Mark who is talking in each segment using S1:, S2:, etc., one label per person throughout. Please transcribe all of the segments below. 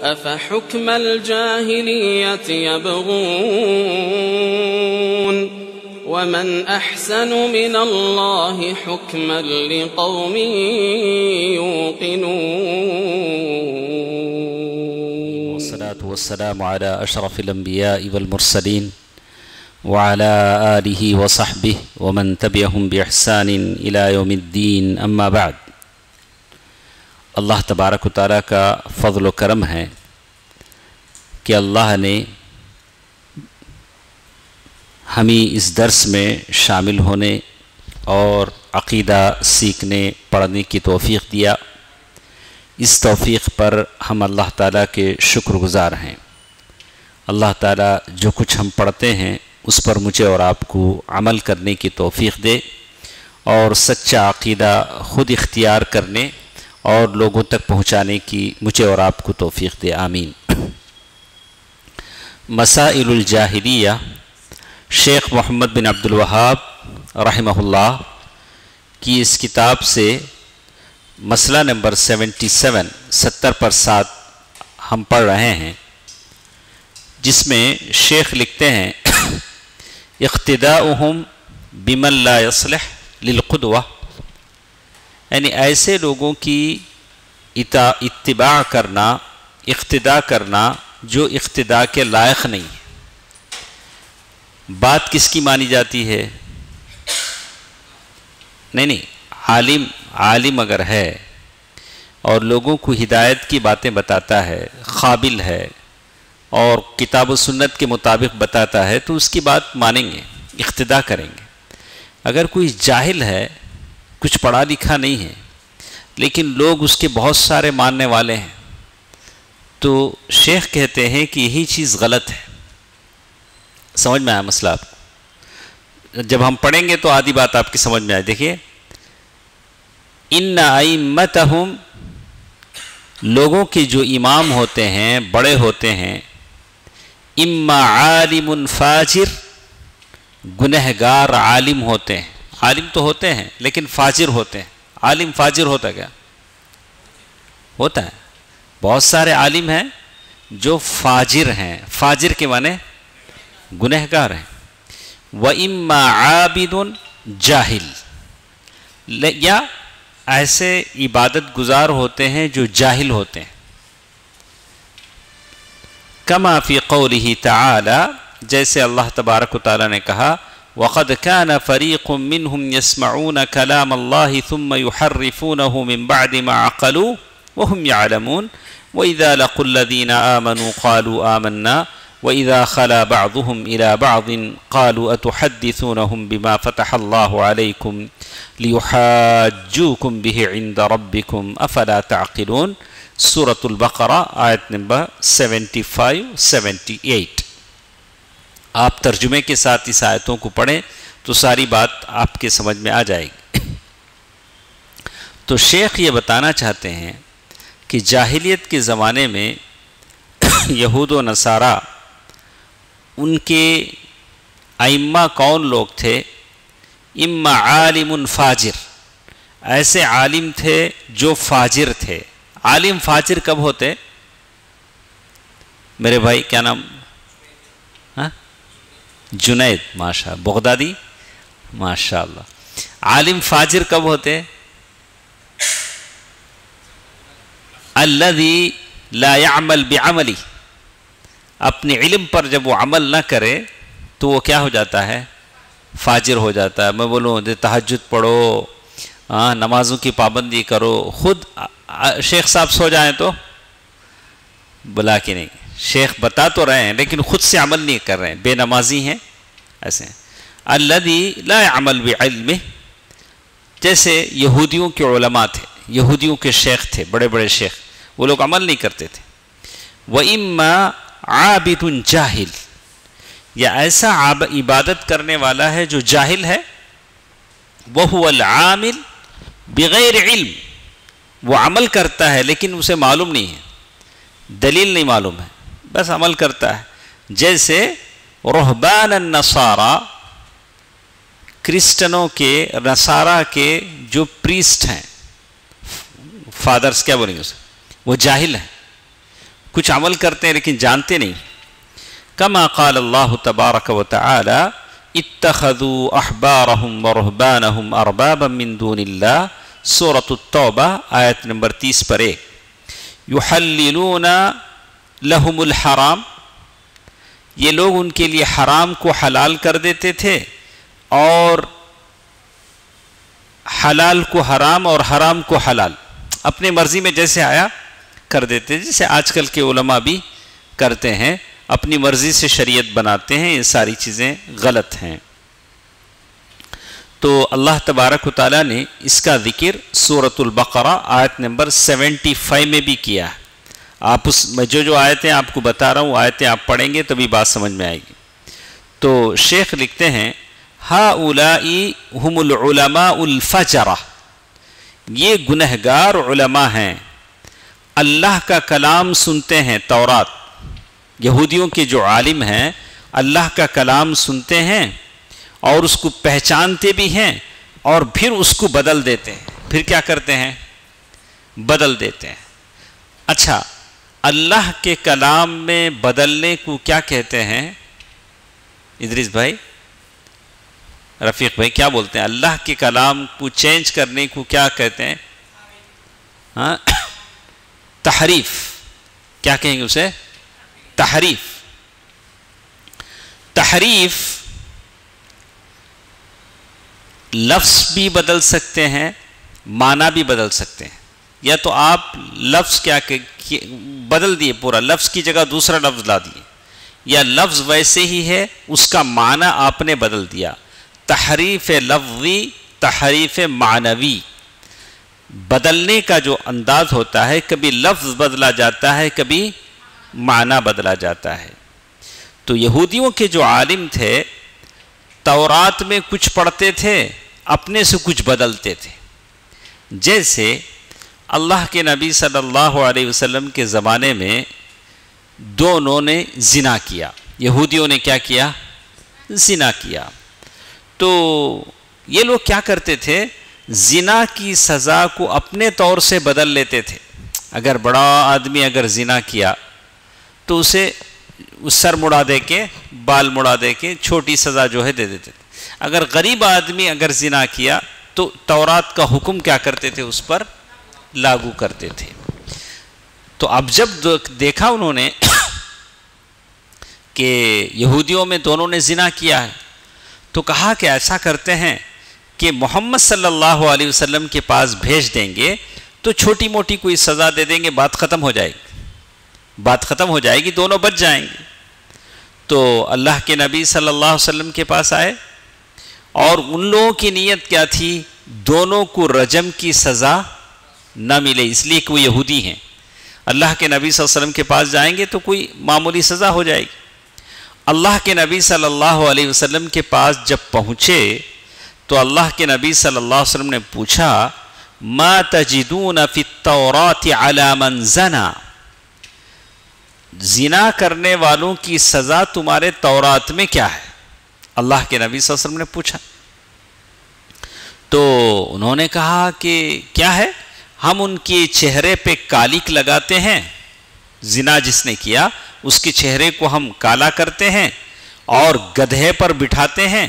S1: أفحكم الجاهلية يبغون ومن أحسن من الله حكما لقوم يوقنون.
S2: والصلاة والسلام على أشرف الأنبياء والمرسلين وعلى آله وصحبه ومن تبعهم بإحسان إلى يوم الدين. أما بعد، اللہ تبارک و تعالیٰ کا فضل و کرم ہے کہ اللہ نے ہمیں اس درس میں شامل ہونے اور عقیدہ سیکھنے پڑھنے کی توفیق دیا. اس توفیق پر ہم اللہ تعالیٰ کے شکر گزار ہیں. اللہ تعالیٰ جو کچھ ہم پڑھتے ہیں اس پر مجھے اور آپ کو عمل کرنے کی توفیق دے اور سچا عقیدہ خود اختیار کرنے اور لوگوں تک پہنچانے کی مجھے اور آپ کو توفیق دے. آمین. مسائل الجاہلیہ شیخ محمد بن عبد الوہاب رحمہ اللہ کی اس کتاب سے مسئلہ نمبر 77 70 ہم پڑھ رہے ہیں، جس میں شیخ لکھتے ہیں اقتداؤہم بمن لا یصلح للقدوہ، یعنی ایسے لوگوں کی اتباع کرنا، اقتداء کرنا جو اقتداء کے لائق نہیں ہے. بات کس کی مانی جاتی ہے؟ نہیں، عالم اگر ہے اور لوگوں کو ہدایت کی باتیں بتاتا ہے، قابل ہے اور کتاب و سنت کے مطابق بتاتا ہے تو اس کی بات مانیں گے، اقتداء کریں گے. اگر کوئی جاہل ہے، کچھ پڑھا لکھا نہیں ہے لیکن لوگ اس کے بہت سارے ماننے والے ہیں، تو شیخ کہتے ہیں کہ یہی چیز غلط ہے. سمجھ میں آیا مسئلہ آپ کو؟ جب ہم پڑھیں گے تو آدھی بات آپ کی سمجھ میں آئے. دیکھیے، ان ائمتہم، لوگوں کے جو امام ہوتے ہیں، بڑے ہوتے ہیں، اما عالم فاجر، گنہگار عالم ہوتے ہیں. عالم تو ہوتے ہیں لیکن فاجر ہوتے ہیں. عالم فاجر ہوتا کیا ہوتا ہے؟ بہت سارے عالم ہیں جو فاجر ہیں. فاجر کے معنی گنہگار ہیں. وَإِمَّا عَابِدٌ جاہل، یا ایسے عبادت گزار ہوتے ہیں جو جاہل ہوتے ہیں. کما فی قولہ تعالی، جیسے اللہ تبارک و تعالی نے کہا وَقَدْ كَانَ فَرِيقٌ مِّنْهُمْ يَسْمَعُونَ كَلَامَ اللَّهِ ثُمَّ يُحَرِّفُونَهُ مِنْ بَعْدِ مَا عَقَلُوا وَهُمْ يَعْلَمُونَ وَإِذَا لَقُوا الَّذِينَ آمَنُوا قَالُوا آمَنَّا وَإِذَا خَلَا بَعْضُهُمْ إِلَى بَعْضٍ قَالُوا أَتُحَدِّثُونَهُمْ بِمَا فَتَحَ اللَّهُ عَلَيْكُمْ لِيُحَاجُّوكُمْ بِهِ عِنْدَ رَبِّكُمْ أَفَلَا تَعْقِلُونَ. سورة البقرہ آیت نمبر 75-78. آپ ترجمے کے ساتھ اس آیتوں کو پڑھیں تو ساری بات آپ کے سمجھ میں آ جائے گی. تو شیخ یہ بتانا چاہتے ہیں کہ جاہلیت کے زمانے میں یہود و نصارہ، ان کے ائمہ کون لوگ تھے؟ اما عالم فاجر، ایسے عالم تھے جو فاجر تھے. عالم فاجر کب ہوتے؟ میرے بھائی کیا نام؟ جنید، ماشاء بغدادی، ماشاء اللہ. عالم فاجر کب ہوتے؟ الذی لا يعمل بعملی، اپنے علم پر جب وہ عمل نہ کرے تو وہ کیا ہو جاتا ہے؟ فاجر ہو جاتا ہے. میں بولوں تہجد پڑھو، نمازوں کی پابندی کرو، خود شیخ صاحب سو جائیں تو بلا کے نہیں، شیخ بتا تو رہے ہیں لیکن خود سے عمل نہیں کر رہے ہیں، بے نمازی ہیں، ایسے ہیں. الذی لا يعمل بعلمہ، جیسے یہودیوں کے علماء تھے، یہودیوں کے شیخ تھے، بڑے بڑے شیخ، وہ لوگ عمل نہیں کرتے تھے. وَإِمَّا عَابِدٌ جاہل، یا ایسا عبادت کرنے والا ہے جو جاہل ہے. وَهُوَ الْعَامِلُ بِغَيْرِ عِلْمٍ، وہ عمل کرتا ہے لیکن اسے معلوم نہیں ہے، دلیل نہیں معلوم ہے، بس عمل کرتا ہے. جیسے رہبان النصارى، کرسچنوں کے، نصارہ کے جو پریسٹ ہیں، فادرز کیا بولیں گے اسے، وہ جاہل ہیں. کچھ عمل کرتے ہیں لیکن جانتے نہیں. کما قال اللہ تبارک و تعالی اتخذوا احبارهم ورهبانهم اربابا من دون اللہ، سورۃ التوبہ آیت نمبر 30 پر 1. یحللون لهم الحرام، یہ لوگ ان کے لیے حرام کو حلال کر دیتے تھے اور حلال کو حرام اور حرام کو حلال اپنے مرضی میں جیسے آیا کر دیتے، جیسے آج کل کے علماء بھی کرتے ہیں، اپنی مرضی سے شریعت بناتے ہیں. یہ ساری چیزیں غلط ہیں. تو اللہ تبارک و تعالیٰ نے اس کا ذکر سورۃ البقرہ آیت نمبر 75 میں بھی کیا ہے. آپ میں جو آیتیں آپ کو بتا رہا ہوں آیتیں آپ پڑھیں گے تبھی بات سمجھ میں آئے گی. تو شیخ لکھتے ہیں ہؤلاء هم العلماء الفجرہ، یہ گنہگار علماء ہیں، اللہ کا کلام سنتے ہیں. تورات، یہودیوں کے جو عالم ہیں اللہ کا کلام سنتے ہیں اور اس کو پہچانتے بھی ہیں اور پھر اس کو بدل دیتے ہیں. پھر کیا کرتے ہیں؟ بدل دیتے ہیں. اچھا، اللہ کے کلام میں بدلنے کو کیا کہتے ہیں؟ ادریس بھائی، رفیق بھائی کیا بولتے ہیں؟ اللہ کے کلام کو چینج کرنے کو کیا کہتے ہیں؟ ہاں، تحریف. کیا کہیں گے اسے؟ تحریف. تحریف لفظ بھی بدل سکتے ہیں، معنی بھی بدل سکتے ہیں. یا تو آپ لفظ کیا بدل دیے، پورا لفظ کی جگہ دوسرا لفظ لا دیے، یا لفظ ویسے ہی ہے اس کا معنی آپ نے بدل دیا. تحریف لفظی، تحریف معنوی. بدلنے کا جو انداز ہوتا ہے، کبھی لفظ بدلا جاتا ہے، کبھی معنی بدلا جاتا ہے. تو یہودیوں کے جو عالم تھے تورات میں کچھ پڑھتے تھے، اپنے سے کچھ بدلتے تھے. جیسے اللہ کے نبی صلی اللہ علیہ وسلم کے زمانے میں دونوں نے زنا کیا. یہودیوں نے کیا کیا؟ زنا کیا. تو یہ لوگ کیا کرتے تھے؟ زنا کی سزا کو اپنے طور سے بدل لیتے تھے. اگر بڑا آدمی اگر زنا کیا تو اسے سر مڑا دے کے، بال مڑا دے کے چھوٹی سزا جو ہے دے دیتے تھے. اگر غریب آدمی اگر زنا کیا تو تورات کا حکم کیا کرتے تھے؟ اس پر لاگو کرتے تھے. تو اب جب دیکھا انہوں نے کہ یہودیوں میں دونوں نے زنا کیا ہے تو کہا کہ ایسا کرتے ہیں کہ محمد صلی اللہ علیہ وسلم کے پاس بھیج دیں گے تو چھوٹی موٹی کوئی سزا دے دیں گے، بات ختم ہو جائے گی. بات ختم ہو جائے گی، دونوں بچ جائیں گے. تو اللہ کے نبی صلی اللہ علیہ وسلم کے پاس آئے اور ان لوگوں کی نیت کیا تھی؟ دونوں کو رجم کی سزا نہ ملے، اس لیے کہ وہ یہودی ہیں. اللہ کے نبی صلی اللہ علیہ وسلم کے پاس جائیں گے تو کوئی معمولی سزا ہو جائے گی. اللہ کے نبی صلی اللہ علیہ وسلم کے پاس جب پہنچے تو اللہ کے نبی صلی اللہ علیہ وسلم نے پوچھا ما تجدون فی التوراۃ علی من زنا، زنا کرنے والوں کی سزا تمہارے تورات میں کیا ہے؟ اللہ کے نبی صلی اللہ علیہ وسلم نے پوچھا. تو انہوں نے کہا کہ کیا ہے؟ ہم ان کے چہرے پہ کالک لگاتے ہیں، زنا جس نے کیا اس کے چہرے کو ہم کالا کرتے ہیں اور گدھے پر بٹھاتے ہیں،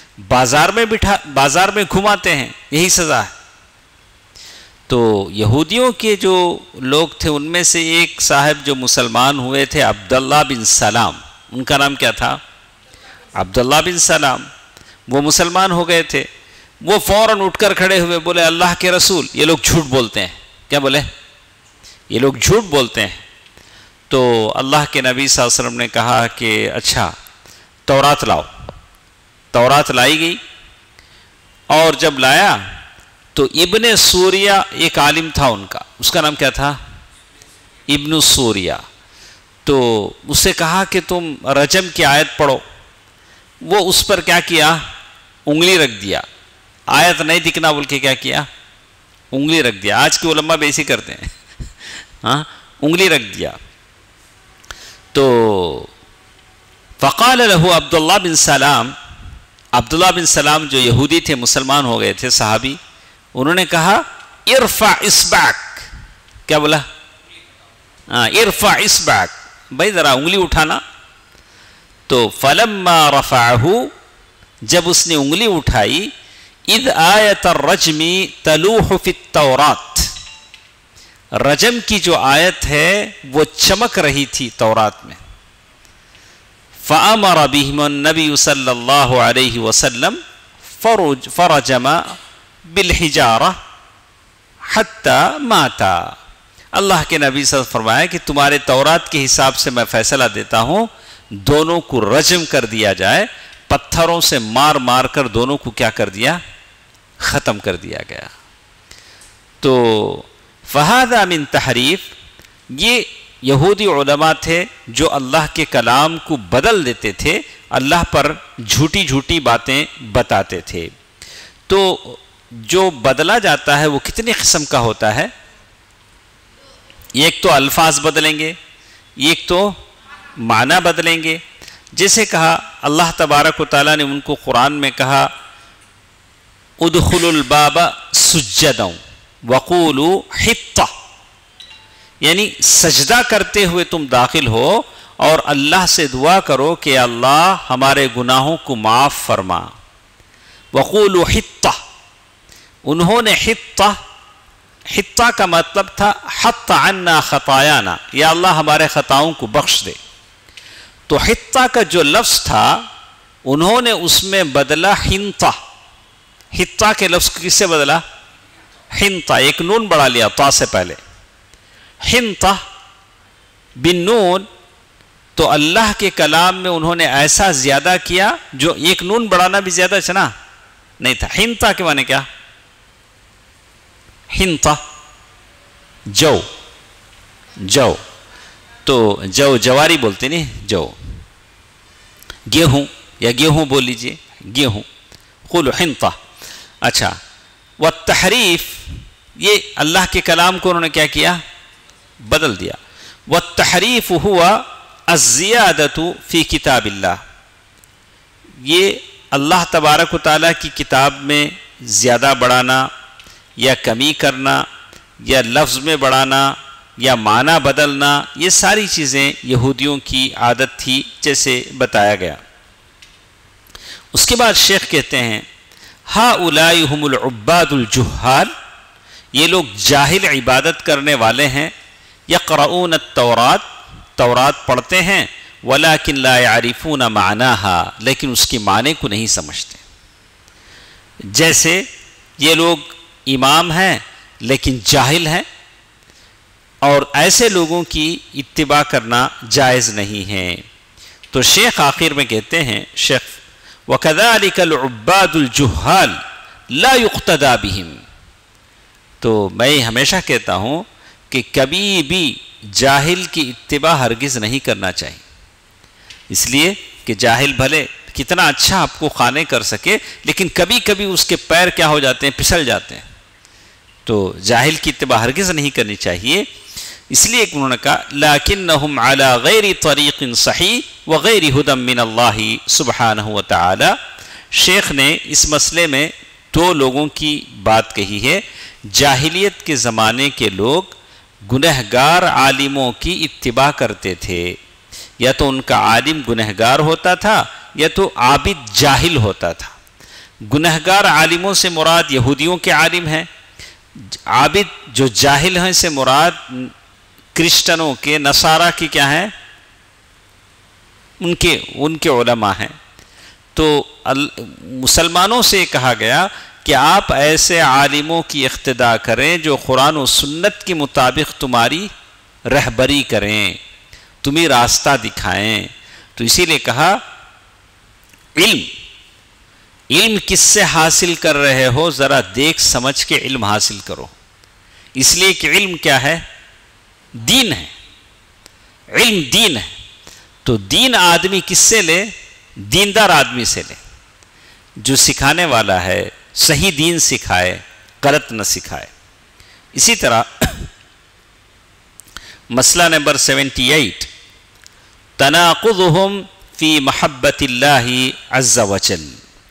S2: بازار میں گھماتے ہیں، یہی سزا ہے. تو یہودیوں کے جو لوگ تھے ان میں سے ایک صاحب جو مسلمان ہوئے تھے عبداللہ بن سلام، ان کا نام کیا تھا؟ عبداللہ بن سلام. وہ مسلمان ہو گئے تھے. وہ فوراً اٹھ کر کھڑے ہوئے، بولے اللہ کے رسول یہ لوگ جھوٹ بولتے ہیں. کیا بولے؟ یہ لوگ جھوٹ بولتے ہیں. تو اللہ کے نبی صلی اللہ علیہ وسلم نے کہا کہ اچھا تورات لاؤ. تورات لائی گئی اور جب لایا تو ابن سوریہ ایک عالم تھا ان کا، اس کا نام کیا تھا؟ ابن سوریہ. تو اس سے کہا کہ تم رجم کی آیت پڑھو. وہ اس پر کیا کیا؟ انگلی رکھ دیا. آیت نہیں دکھنا بول کے کیا کیا؟ انگلی رکھ دیا. آج کے علماء بھی ایسے کرتے ہیں، ہاں، انگلی رکھ دیا. تو فقال له عبداللہ بن سلام، عبداللہ بن سلام جو یہودی تھے، مسلمان ہو گئے تھے، صحابی، انہوں نے کہا ارفع اصبعک. کیا بولا؟ ارفع اصبعک، بھائی ذرا انگلی اٹھانا. تو فلما رفعہ، جب اس نے انگلی اٹھائی، اذ آیت الرجم تلوح فی التورات، رجم کی جو آیت ہے وہ چمک رہی تھی تورات میں. فَأَمَرَ بِهِمُ النَّبِيُّ صلی اللہ علیہ وسلم فرجم بالحجارہ حتی ماتا. اللہ کے نبی صلی اللہ علیہ وسلم فرمایا کہ تمہارے تورات کے حساب سے میں فیصلہ دیتا ہوں، دونوں کو رجم کر دیا جائے، پتھروں سے مار مار کر دونوں کو کیا کر دیا؟ ختم کر دیا گیا. تو فہذا من تحریف، یہ یہودی علماء تھے جو اللہ کے کلام کو بدل دیتے تھے، اللہ پر جھوٹی جھوٹی باتیں بتاتے تھے. تو جو بدلا جاتا ہے وہ کتنی قسم کا ہوتا ہے؟ ایک تو الفاظ بدلیں گے، ایک تو معنی بدلیں گے. جیسے کہا اللہ تبارک و تعالیٰ نے ان کو قرآن میں کہا ادخلوا الباب سجدا وقولوا حطہ، یعنی سجدہ کرتے ہوئے تم داخل ہو اور اللہ سے دعا کرو کہ اللہ ہمارے گناہوں کو معاف فرما. وقولوا حطہ، انہوں نے حطہ کا مطلب تھا حط عنا خطایانا، یا اللہ ہمارے خطاؤں کو بخش دے. تو حطہ کا جو لفظ تھا انہوں نے اس میں بدلا حنطہ. حطہ کے لفظ کو کس سے بدلا؟ حنطہ، ایک نون بڑھا لیا طا سے پہلے، حنطہ بن نون. تو اللہ کے کلام میں انہوں نے ایسا زیادہ کیا، جو ایک نون بڑھانا بھی زیادہ چنا نہیں تھا. حنطہ کے معنی کیا؟ حنطہ جو، تو جواری بولتے نہیں، جو گیہوں، یا گیہوں بول لیجئے، گیہوں. قولوا حنطہ. اچھا، والتحریف، یہ اللہ کے کلام کو انہوں نے کیا کیا؟ بدل دیا. والتحریف ہوا الزیادۃ فی کتاب اللہ، یہ اللہ تبارک و تعالیٰ کی کتاب میں زیادہ بڑھانا یا کمی کرنا، یا لفظ میں بڑھانا یا معنی بدلنا، یہ ساری چیزیں یہودیوں کی عادت تھی، جیسے بتایا گیا. اس کے بعد شیخ کہتے ہیں ہؤلاء هم العباد الجہال، یہ لوگ جاہل عبادت کرنے والے ہیں. یقرؤون التورات، تورات پڑھتے ہیں، ولکن لا يعرفون معناها، لیکن اس کے معنی کو نہیں سمجھتے. جیسے یہ لوگ امام ہیں لیکن جاہل ہیں، اور ایسے لوگوں کی اتباع کرنا جائز نہیں ہے. تو شیخ آخر میں کہتے ہیں، شیخ وَكَذَلِكَ الْعُبَّادُ الْجُهَّالِ لَا يُقْتَدَى بِهِمْ. تو میں ہمیشہ کہتا ہوں کہ کبھی بھی جاہل کی اتباع ہرگز نہیں کرنا چاہیے، اس لیے کہ جاہل بھلے کتنا اچھا آپ کو خانے کر سکے، لیکن کبھی کبھی اس کے پیر کیا ہو جاتے ہیں؟ پھسل جاتے ہیں. تو جاہل کی اتباع ہرگز نہیں کرنی چاہیے. اس لیے انہوں نے کہا لَكِنَّهُمْ عَلَى غَيْرِ طَرِيقٍ صَحِيحٍ وَغَيْرِ هُدًى مِّنَ اللَّهِ سُبْحَانَهُ وَتَعَالَى. شیخ نے اس مسئلے میں دو لوگوں کی بات کہی ہے. جاہلیت کے زمانے کے لوگ گنہگار عالموں کی اتباع کرتے تھے، یا تو ان کا عالم گنہگار ہوتا تھا یا تو عابد جاہل ہوتا تھا. گنہگار عالموں سے مراد یہودیوں کے عالم ہیں، عابد جو جاہل ہیں سے مراد کرسچنوں کے، نصارہ کی کیا ہیں؟ ان کے علماء ہیں. تو مسلمانوں سے کہا گیا کہ آپ ایسے عالموں کی اقتداء کریں جو قرآن و سنت کے مطابق تمہاری رہبری کریں، تمہیں راستہ دکھائیں. تو اسی لیے کہا علم کس سے حاصل کر رہے ہو، ذرا دیکھ سمجھ کے علم حاصل کرو. اس لیے کہ علم کیا ہے؟ دین ہے. علم دین ہے. تو دین آدمی کس سے لے؟ دیندار آدمی سے لے، جو سکھانے والا ہے، صحیح دین سکھائے، غلط نہ سکھائے. اسی طرح مسئلہ نمبر 78 تناقضهم فی محبت اللہ عز وجل،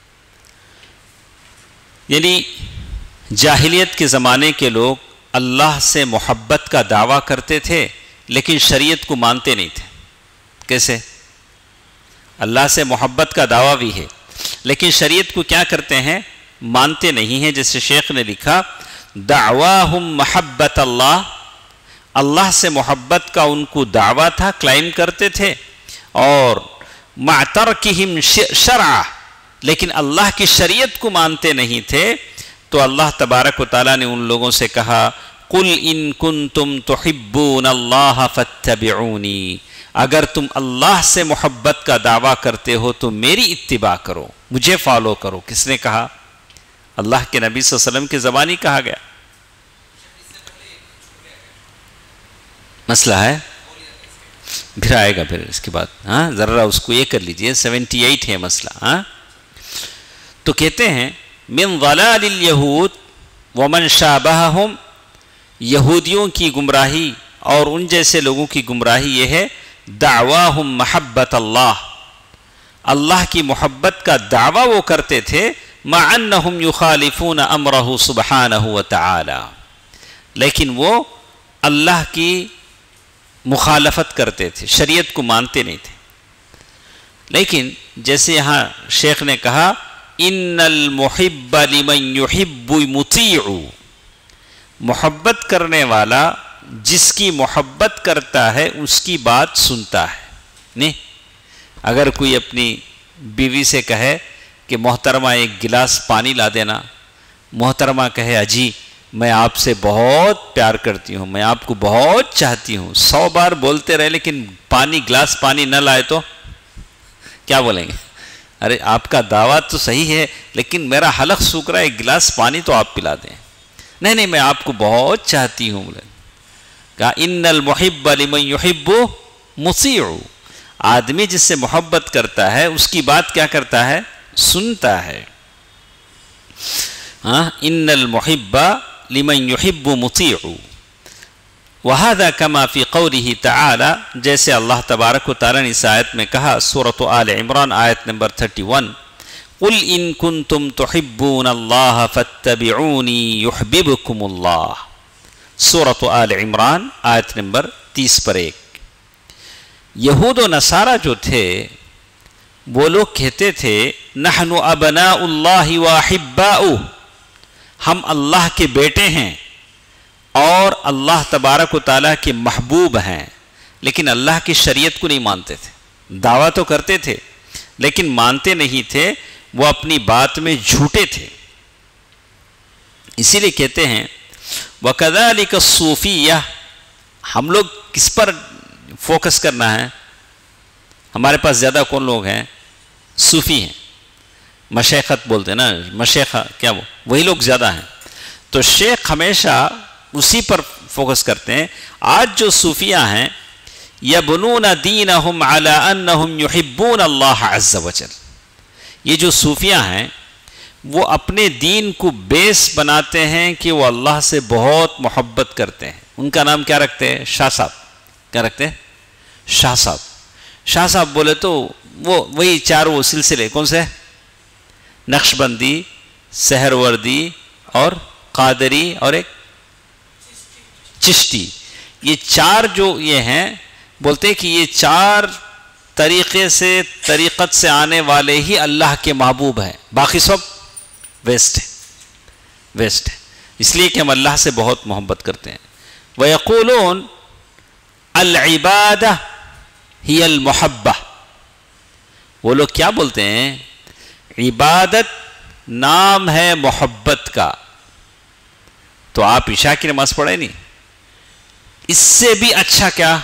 S2: یعنی جاہلیت کے زمانے کے لوگ اللہ سے محبت کا دعویٰ کرتے تھے لیکن شریعت کو مانتے نہیں تھے. کیسے؟ اللہ سے محبت کا دعویٰ بھی ہے لیکن شریعت کو کیا کرتے ہیں؟ مانتے نہیں ہیں. جیسے شیخ نے لکھا دعواہم محبت اللہ، اللہ سے محبت کا ان کو دعویٰ تھا، کلائم کرتے تھے، اور مع ترکہم شرع، لیکن اللہ کی شریعت کو مانتے نہیں تھے. تو اللہ تبارک و تعالیٰ نے ان لوگوں سے کہا قل ان کنتم تحبون اللہ فاتبعونی، اگر تم اللہ سے محبت کا دعویٰ کرتے ہو تو میری اتباع کرو، مجھے فالو کرو. کس نے کہا؟ اللہ کے نبی صلی اللہ علیہ وسلم کی زبانی کہا گیا. مسئلہ ہے پھر آئے گا پھر اس کے بعد. ہاں ذرا اس کو یہ کر لیجئے، 78 ہے مسئلہ. ہاں تو کہتے ہیں من ضلال الیہود ومن شابہہم، یہودیوں کی گمراہی اور ان جیسے لوگوں کی گمراہی یہ ہے دعواہم محبت اللہ، اللہ کی محبت کا دعویٰ وہ کرتے تھے، مع انہم یخالفون امرہ سبحانہ وتعالی، لیکن وہ اللہ کی مخالفت کرتے تھے، شریعت کو مانتے نہیں تھے. لیکن جیسے یہاں شیخ نے کہا ان المحب لمن یحب مطیع، محبت کرنے والا جس کی محبت کرتا ہے اس کی بات سنتا ہے. نہیں اگر کوئی اپنی بیوی سے کہے کہ محترمہ ایک گلاس پانی لا دینا، محترمہ کہے اجی میں آپ سے بہت پیار کرتی ہوں، میں آپ کو بہت چاہتی ہوں، 100 بار بولتے رہے لیکن گلاس پانی نہ لائے تو کیا بولیں گے؟ ارے آپ کا دعویٰ تو صحیح ہے لیکن میرا حلق سوکھ رہا ہے، ایک گلاس پانی تو آپ پلا دیں. نہیں میں آپ کو بہت چاہتی ہوں. کہا ان المحب لمن یحب مطیع، آدمی جس سے محبت کرتا ہے اس کی بات کیا کرتا ہے؟ سنتا ہے. ہاں ان المحب لمن یحب مطیع. وہذا کما فی قولہ تعالی، جیسے اللہ تبارک و تعالی نے اس آیت میں کہا سورۃ آل عمران آیت نمبر 31 قل ان کنتم تحبون اللہ فاتبعونی یحببکم اللہ، سورۃ آل عمران آیت نمبر 30 یہود و نصارہ جو تھے وہ لوگ کہتے تھے نحن ابناء اللہ واحباؤہ، ہم اللہ کے بیٹے ہیں اور اللہ تبارک و تعالیٰ کے محبوب ہیں، لیکن اللہ کی شریعت کو نہیں مانتے تھے. دعویٰ تو کرتے تھے لیکن مانتے نہیں تھے، وہ اپنی بات میں جھوٹے تھے. اسی لیے کہتے ہیں وَكَذَلِكَ الصُّوفِيَّةُ، ہم لوگ کس پر فوکس کرنا ہے؟ ہمارے پاس زیادہ کون لوگ ہیں؟ صوفی ہیں، مشیخت بولتے ہیں نا، مشیخہ کیا وہی لوگ زیادہ ہیں. تو شیخ ہمیشہ اسی پر فوکس کرتے ہیں. آج جو صوفیہ ہیں یبنون دینہم علی انہم یحبون اللہ عز وجل، یہ جو صوفیہ ہیں وہ اپنے دین کو بیس بناتے ہیں کہ وہ اللہ سے بہت محبت کرتے ہیں. ان کا نام کیا رکھتے ہیں؟ شاہ صاحب. کیا رکھتے ہیں؟ شاہ صاحب. شاہ صاحب بولے تو وہی چاروں سلسلے کون سے؟ نقشبندی، سہروردی اور قادری اور ایک چشتی. یہ چار جو یہ ہیں بولتے ہیں کہ یہ چار طریقے سے طریقت سے آنے والے ہی اللہ کے محبوب ہیں، باقی سب ویسٹ ہے. اس لیے کہ ہم اللہ سے بہت محبت کرتے ہیں. وَيَقُولُونَ الْعِبَادَةُ هِيَ الْمُحَبَّةُ، وہ لوگ کیا بولتے ہیں؟ عبادت نام ہے محبت کا. تو آپ عشاء کی نماز پڑھیں نہیں، اس سے بھی اچھا کیا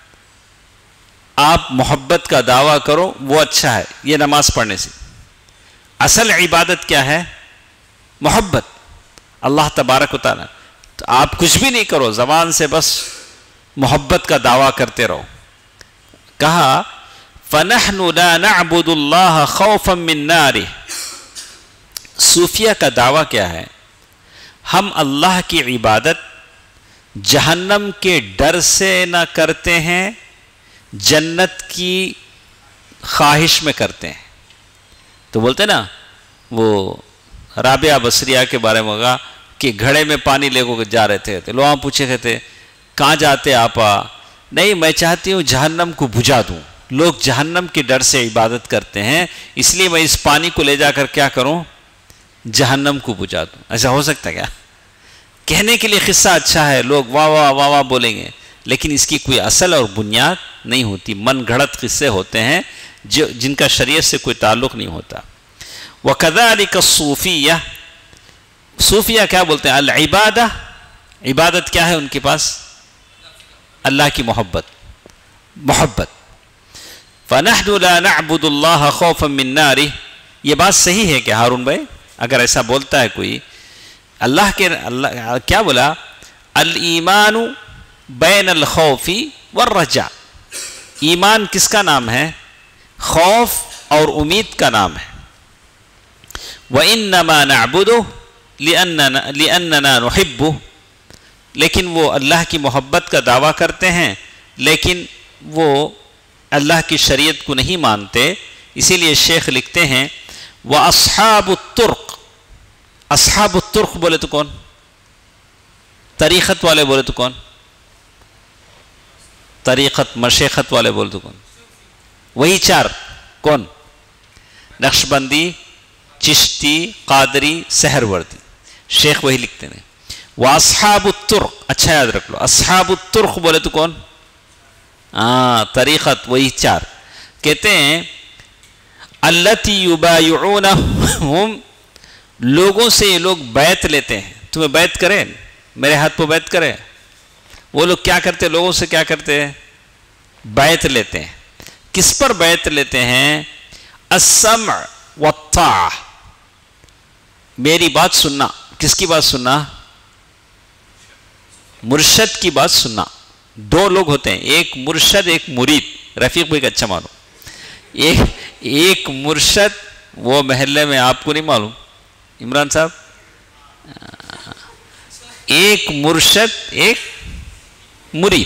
S2: آپ محبت کا دعویٰ کرو، وہ اچھا ہے یہ نماز پڑھنے سے. اصل عبادت کیا ہے؟ محبت اللہ تبارک و تعالی. تو آپ کچھ بھی نہیں کرو، زبان سے بس محبت کا دعویٰ کرتے رہو. کہا فَنَحْنُ لَا نَعْبُدُ اللَّهَ خَوْفًا مِّن نَارِهِ، صوفیہ کا دعویٰ کیا ہے؟ ہم اللہ کی عبادت جہنم کے ڈر سے نہ کرتے ہیں، جنت کی خواہش میں کرتے ہیں. تو بولتے نا وہ رابعہ بصریہ کے بارے میں کہا کہ گھڑے میں پانی لے کو جا رہے تھے، تو لوگ پوچھے تھے کہاں جاتے آپا؟ نہیں میں چاہتی ہوں جہنم کو بجھا دوں، لوگ جہنم کے ڈر سے عبادت کرتے ہیں، اس لیے میں اس پانی کو لے جا کر کیا کروں، جہنم کو بجھا دوں۔ ایسا ہو سکتا ہے کیا؟ کہنے کے لیے قصہ اچھا ہے، لوگ واہ واہ واہ واہ بولیں گے، لیکن اس کی کوئی اصل اور بنیاد نہیں ہوتی، من گھڑت قصے ہوتے ہیں جن کا شریعت سے کوئی تعلق نہیں ہوتا۔ وَكَذَلِكَ الصُّوفِيَّةُ، صوفیہ کیا بولتے ہیں؟ العبادہ، عبادت کیا ہے ان کے پاس؟ اللہ کی محبت۔ فَنَحْنُ لَا نَعْبُدُ اللَّهَ خَوْفًا مِّن نَّارِهِ، یہ بات صحیح ہے کہ ہارون بھائی اگر ایسا بولتا ہے کوئی، اللہ کیا بولا؟ الایمان بین الخوف والرجاء، ایمان کس کا نام ہے؟ خوف اور امید کا نام ہے۔ وَإِنَّمَا نَعْبُدُهُ لِأَنَّنَا نُحِبُّهُ، لیکن وہ اللہ کی محبت کا دعویٰ کرتے ہیں لیکن وہ اللہ کی شریعت کو نہیں مانتے، اسی لیے شیخ لکھتے ہیں وَأَصْحَابُ الطُّرْقِ، اصحاب الطرق بولے تو کون؟ طریقت والے بولے تو کون؟ طریقت مشیخت والے بولے تو کون؟ وہی چار، کون؟ نقشبندی، چشتی، قادری، سہروردی، شیخ وہی لکھتے ہیں۔ واصحاب الطرق، اچھا یاد رکھ لو، اصحاب الطرق بولے تو کون؟ طریقت، وہی چار۔ کہتے ہیں التی یبایعونہم، لوگوں سے یہ لوگ بیعت لیتے ہیں، تمہیں بیعت کریں، میرے ہاتھ پہ بیعت کریں۔ وہ لوگ کیا کرتے ہیں؟ لوگوں سے کیا کرتے ہیں؟ بیعت لیتے ہیں۔ کس پر بیعت لیتے ہیں؟ السمع والطاعہ، میری بات سننا۔ کس کی بات سننا؟ مرشد کی بات سننا۔ دو لوگ ہوتے ہیں، ایک مرشد ایک مرید۔ رفیق بھائی کا اچھا معلوم، ایک مرشد، وہ محلے میں آپ کو نہیں معلوم عمران صاحب، ایک مرشد ایک مرید۔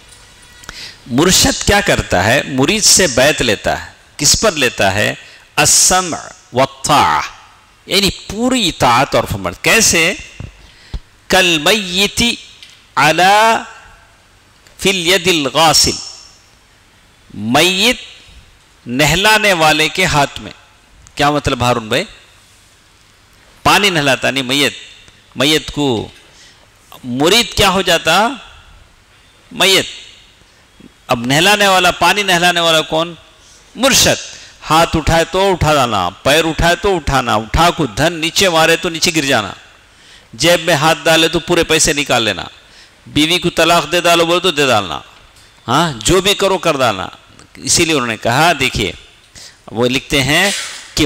S2: مرشد کیا کرتا ہے؟ مرید سے بیعت لیتا ہے۔ کس پر لیتا ہے؟ السمع والطاعہ، یعنی پوری اطاعت اور فرمان۔ کیسے؟ کالمیت علی فی الید الغاسل، میت نہلانے والے کے ہاتھ میں۔ کیا مطلب ہارون بھائی؟ پانی نہلاتا نہیں، میت کو مرید کیا ہو جاتا؟ میت۔ اب نہلانے والا، پانی نہلانے والا کون؟ مرشد۔ ہاتھ اٹھائے تو اٹھا لانا، پیر اٹھائے تو اٹھانا، اٹھا کو دھن نیچے مارے تو نیچے گر جانا، جیب میں ہاتھ ڈالے تو پورے پیسے نکال لینا، بیوی کو طلاق دے ڈالو بولے تو دے ڈالنا، ہاں جو بھی کرو کر ڈالنا۔ اسی لیے انہوں نے کہا، دیکھیے وہ لکھتے ہیں کہ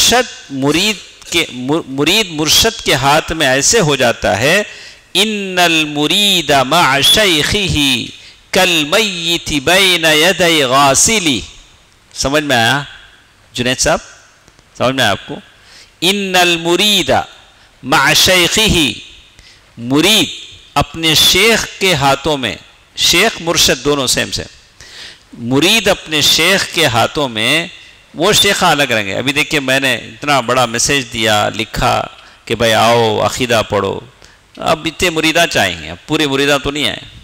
S2: مرید مرشد کے ہاتھ میں ایسے ہو جاتا ہے، ان المرید مع شیخہ کالمیت بین یدی غاسلی۔ سمجھ میں آیا جنید صاحب؟ سمجھ میں آیا آپ کو؟ ان المرید مع شیخہ، مرید اپنے شیخ کے ہاتھوں میں، شیخ مرشد دونوں سیم سے، مرید اپنے شیخ کے ہاتھوں میں، وہ شیخ الگ رہیں گے۔ ابھی دیکھیں میں نے اتنا بڑا میسیج دیا، لکھا کہ بھائی آؤ عقیدہ پڑھو، اب اتنے مریدہ چاہیں گے، پورے مریدہ تو نہیں آئے،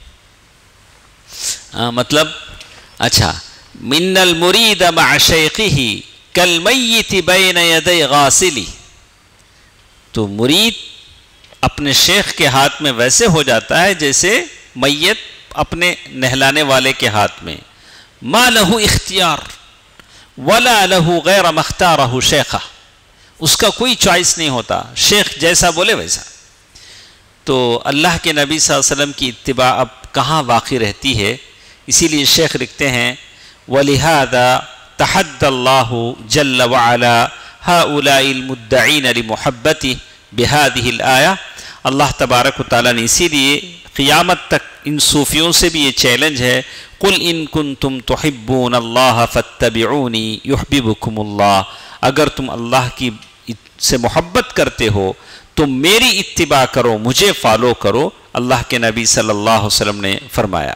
S2: مطلب اچھا، من المرید مع شیخہ کالمیت بین یدی غاسلی، تو مرید اپنے شیخ کے ہاتھ میں ویسے ہو جاتا ہے جیسے میت اپنے نہلانے والے کے ہاتھ میں۔ ما لہ اختیار ولا لہ غیر مختارہ شیخہ، اس کا کوئی چوائس نہیں ہوتا، شیخ جیسا بولے ویسا۔ تو اللہ کے نبی صلی اللہ علیہ وسلم کی اتباع اب کہاں باقی رہتی ہے؟ اسی لیے شیخ لکھتے ہیں وَلِهَذَا تَحَدَّى اللَّهُ جَلَّ وَعَلَى هَؤُلَاءِ الْمُدَّعِينَ لِمُحَبَّتِهِ بِهَذِهِ الْآيَةِ، اللہ تبارک و تعالیٰ نے اسی لیے قیامت تک ان صوفیوں سے بھی یہ چیلنج ہے، قُلْ إِن كُنْتُمْ تُحِبُّونَ اللَّهَ فَاتَّبِعُونِي يُحْبِبُكُمُ اللَّهُ، اگر تم اللہ کی سے محبت کرتے ہو تو میری اتباع کرو، مجھے فالو کرو، اللہ کے نبی صلی اللہ علیہ وسلم نے فرمایا۔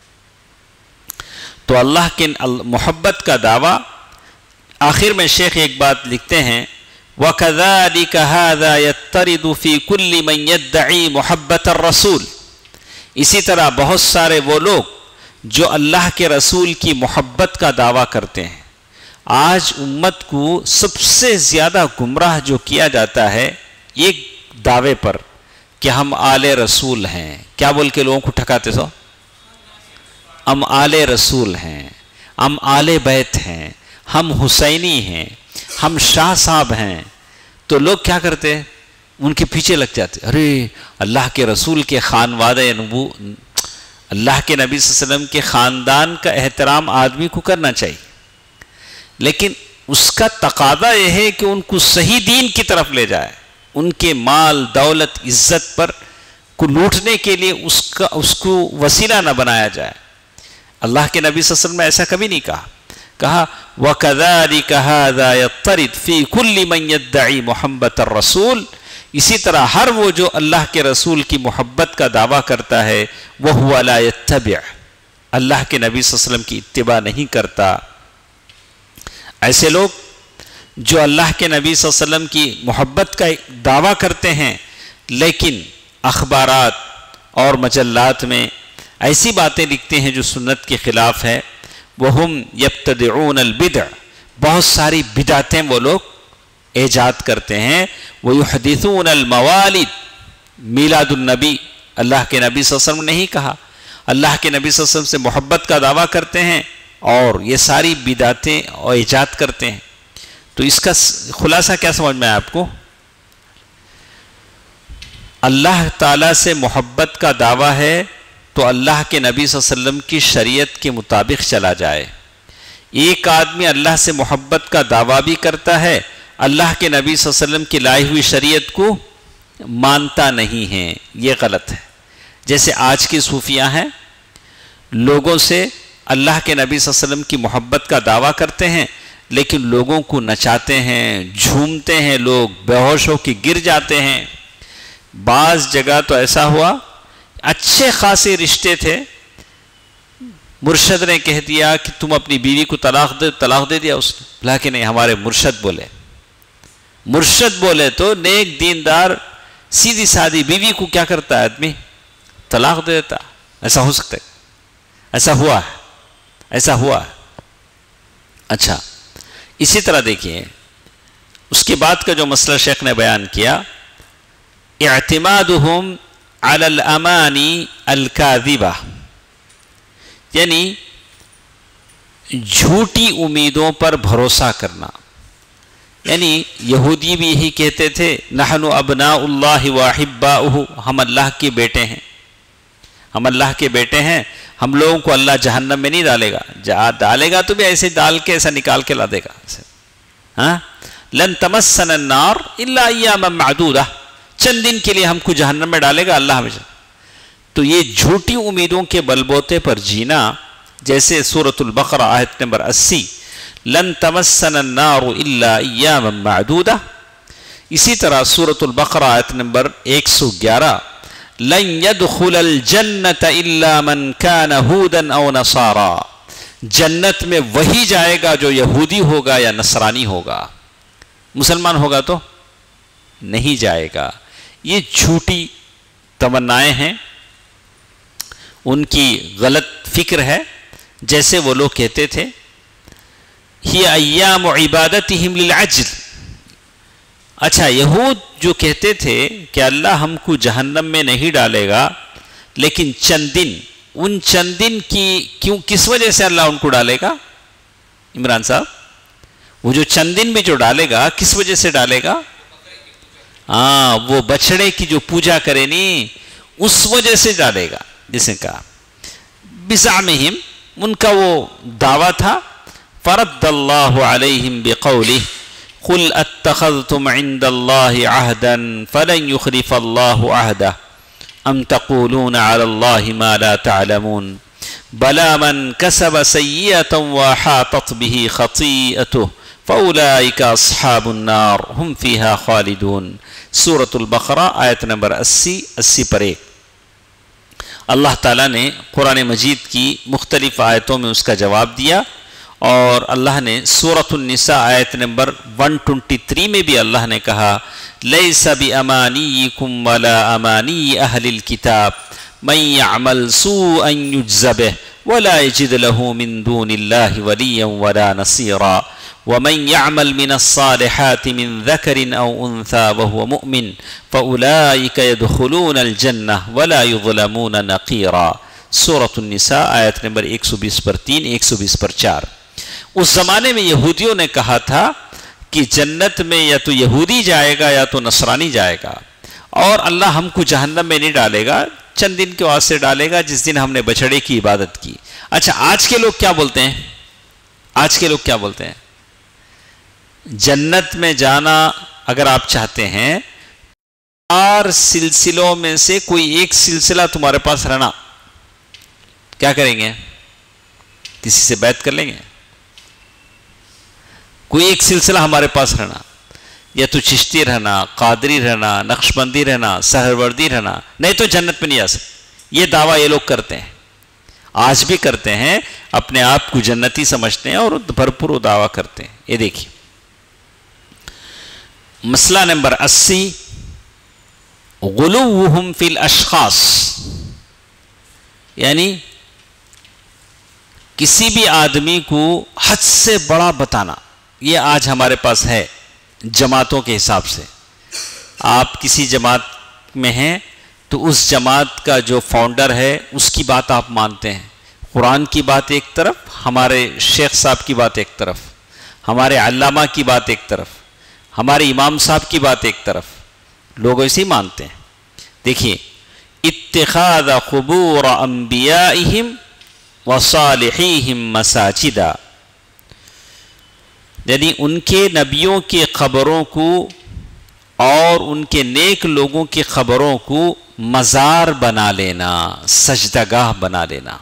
S2: تو اللہ کے محبت کا دعویٰ، آخر میں شیخ ایک بات لکھتے ہیں وَكَذَلِكَ هَذَا يَتَّرِدُ فِي كُلِّ مَنْ يَدَّعِي مُحَبَّةَ الرَّسُولِ، اسی طرح بہت سارے وہ لوگ جو اللہ کے رسول کی محبت کا دعویٰ کرتے ہیں. آج امت کو سب سے زیادہ گمراہ جو کیا جاتا ہے ایک دعوے پر کہ ہم آل رسول ہیں. کیا بول کے لوگوں کو ٹھکاتے سو؟ ہم آل رسول ہیں، ہم آل بیت ہیں، ہم حسینی ہیں، ہم شاہ صاحب ہیں. تو لوگ کیا کرتے ہیں؟ ان کے پیچھے لگ جاتے. ارے اللہ کے رسول کے خانوادہ اللہ کے نبی صلی اللہ علیہ وسلم کے خاندان کا احترام آدمی کو کرنا چاہیے، لیکن اس کا تقاضا یہ ہے کہ ان کو صحیح دین کی طرف لے جائے. ان کے مال دولت عزت پر کو لوٹنے کے لیے اس کو وسیلہ نہ بنایا جائے. اللہ کے نبی صلی اللہ علیہ وسلم نے ایسا کبھی نہیں کہا وَكَذَلِكَ هَذَا يَطَّرِدْ فِي كُلِّ مَنْ يَدَّعِي مُحَبَّةَ الرَّسُولِ. اسی طرح ہر وہ جو اللہ کے رسول کی محبت کا دعویٰ کرتا ہے وَهُوَ لَا يَتَّبِعُ، اللہ کے نبی صلی اللہ علیہ وسلم کی اتباع نہیں کرتا. ایسے لوگ جو اللہ کے نبی صلی اللہ علیہ وسلم کی محبت کا دعویٰ کرتے ہیں لیکن اخبارات اور مجلات میں ایسی باتیں لکھتے ہیں جو سنت کے خلاف ہے. وَهُمْ يَبْتَدِعُونَ الْبِدْعَ، بہت ساری بدعتیں وہ لوگ ایجاد کرتے ہیں. وَيُحْدِثُونَ الْمَوَالِدِ، میلاد النبی اللہ کے نبی صلی اللہ علیہ وسلم نے نہیں کہا، اللہ کے نبی صلی اللہ علیہ وسلم سے محبت کا دعویٰ کرتے ہیں اور یہ ساری بدعتیں ایجاد کرتے ہیں. تو اس کا خلاصہ کیا سمجھ میں آیا آپ کو؟ اللہ تعالیٰ سے محبت کا دعویٰ ہے تو اللہ کے نبی صلی اللہ علیہ وسلم کی شریعت کے مطابق چلا جائے. ایک آدمی اللہ سے محبت کا دعویٰ بھی کرتا ہے، اللہ کے نبی صلی اللہ علیہ وسلم کی لائی ہوئی شریعت کو مانتا نہیں ہے، یہ غلط ہے. جیسے آج کے صوفیاء ہیں، لوگوں سے اللہ کے نبی صلی اللہ علیہ وسلم کی محبت کا دعویٰ کرتے ہیں لیکن لوگوں کو نچاتے ہیں، جھومتے ہیں، لوگ بے ہوش ہو کے گر جاتے ہیں. بعض جگہ تو ایسا ہوا، اچھے خاصے رشتے تھے، مرشد نے کہہ دیا کہ تم اپنی بیوی کو طلاق دے دیا. اس نے بلا کہ نہیں، ہمارے مرشد بولے تو نیک دیندار سیدھی سادی بیوی کو کیا کرتا ہے آدمی؟ طلاق دے دیتا. ایسا ہو سکتا ہے؟ ایسا ہوا ہے. اچھا، اسی طرح دیکھیے اس کے بعد کا جو مسئلہ شیخ نے بیان کیا، اعتمادہم علی الامانی الکاذبہ، یعنی جھوٹی امیدوں پر بھروسہ کرنا. یعنی یہودی بھی یہی کہتے تھے نحن ابناء اللہ واحباؤہ، ہم اللہ کے بیٹے ہیں، ہم لوگوں کو اللہ جہنم میں نہیں ڈالے گا تو بھی ایسے ڈال کے ایسا نکال کے لا دے گا. لن تمسنا النار الا ایاما معدودہ، چند دن کے لیے ہم کو جہنم میں ڈالے گا اللہ ہمیشہ. تو یہ جھوٹی امیدوں کے بلبوتے پر جینا، جیسے سورۃ البقرہ آیت نمبر 80 لن تمسنا النار الا ایاما معدودہ. اسی طرح سورۃ البقرہ آیت نمبر 111 لن يدخل الجنت الا من كان هودا او نصارا، جنت میں وہی جائے گا جو یہودی ہوگا یا نصرانی ہوگا، مسلمان ہوگا تو نہیں جائے گا. یہ جھوٹی تمنائیں ہیں، ان کی غلط فکر ہے. جیسے وہ لوگ کہتے تھے ہی ایام عبادتہم للعجل. اچھا، یہود جو کہتے تھے کہ اللہ ہم کو جہنم میں نہیں ڈالے گا لیکن ان چند دن کی کس وجہ سے اللہ ان کو ڈالے گا؟ عمران صاحب، وہ جو چند دن بھی جو ڈالے گا کس وجہ سے ڈالے گا؟ وہ بچڑے کی جو پوجا کرے نہیں اس وجہ سے ڈالے گا. جس نے کہا بزعمہم، ان کا وہ دعویٰ تھا. فرد اللہ علیہم بقولہ قل اتخذتم عند اللہ عہدا فلن یخلف اللہ عہدہ ام تقولون علی اللہ ما لا تعلمون بلا من کسب سیئة وحاطت به خطیئته فاولئک اصحاب النار ہم فیہا خالدون. سورۃ البقرہ آیت نمبر 80 پر 1. اللہ تعالیٰ نے قرآن مجید کی مختلف آیتوں میں اس کا جواب دیا، اور اللہ نے سورۃ النساء آیت نمبر 123 میں بھی اللہ نے کہا لیس بِأَمَانِيِّكُمْ وَلَا أَمَانِيِّ أَهْلِ الْكِتَابِ مَنْ يَعْمَلْ سُوءًا يُجْزَ بِهِ ولا يجد له من دون الله وليا ولا نصيرا ومن يعمل من الصالحات من ذكر أو أنثى وهو مؤمن فأولئك يدخلون الجنة ولا يظلمون نقيرا. سورة النساء آیت نمبر 120 پر 3 120 پر 4. اس زمانے میں یہودیوں نے کہا تھا کہ جنت میں یا تو یہودی جائے گا یا تو نصرانی جائے گا، اور اللہ ہم کو جہنم میں نہیں ڈالے گا، چند دن کے واسطے ڈالے گا جس دن ہم نے بچڑے کی عبادت کی. اچھا آج کے لوگ کیا بولتے ہیں؟ آج کے لوگ کیا بولتے ہیں؟ جنت میں جانا اگر آپ چاہتے ہیں 4 سلسلوں میں سے کوئی ایک سلسلہ تمہارے پاس رہنا، کیا کریں گے؟ کسی سے بیعت کر لیں گے؟ کوئی ایک سلسلہ ہمارے پاس رہنا، یا تو چشتی رہنا، قادری رہنا، نقشبندی رہنا، سہروردی رہنا، نہیں تو جنت میں نہیں آ سکتے. یہ دعویٰ یہ لوگ کرتے ہیں، آج بھی کرتے ہیں، اپنے آپ کو جنتی سمجھتے ہیں اور بھرپور دعویٰ کرتے ہیں. یہ دیکھیے مسئلہ نمبر 80 غلوہم فی الاشخاص، یعنی کسی بھی آدمی کو حد سے بڑا بتانا. یہ آج ہمارے پاس ہے جماعتوں کے حساب سے. آپ کسی جماعت میں ہیں تو اس جماعت کا جو فاؤنڈر ہے اس کی بات آپ مانتے ہیں، قرآن کی بات ایک طرف، ہمارے شیخ صاحب کی بات ایک طرف، ہمارے علامہ کی بات ایک طرف، ہمارے امام صاحب کی بات ایک طرف، لوگ ایسے ہی مانتے ہیں. دیکھیے اتخاذ قبور انبیائہم وصالحیہم مساجدہ، یعنی ان کے نبیوں کی قبروں کو اور ان کے نیک لوگوں کی قبروں کو مزار بنا لینا، سجدگاہ بنا لینا.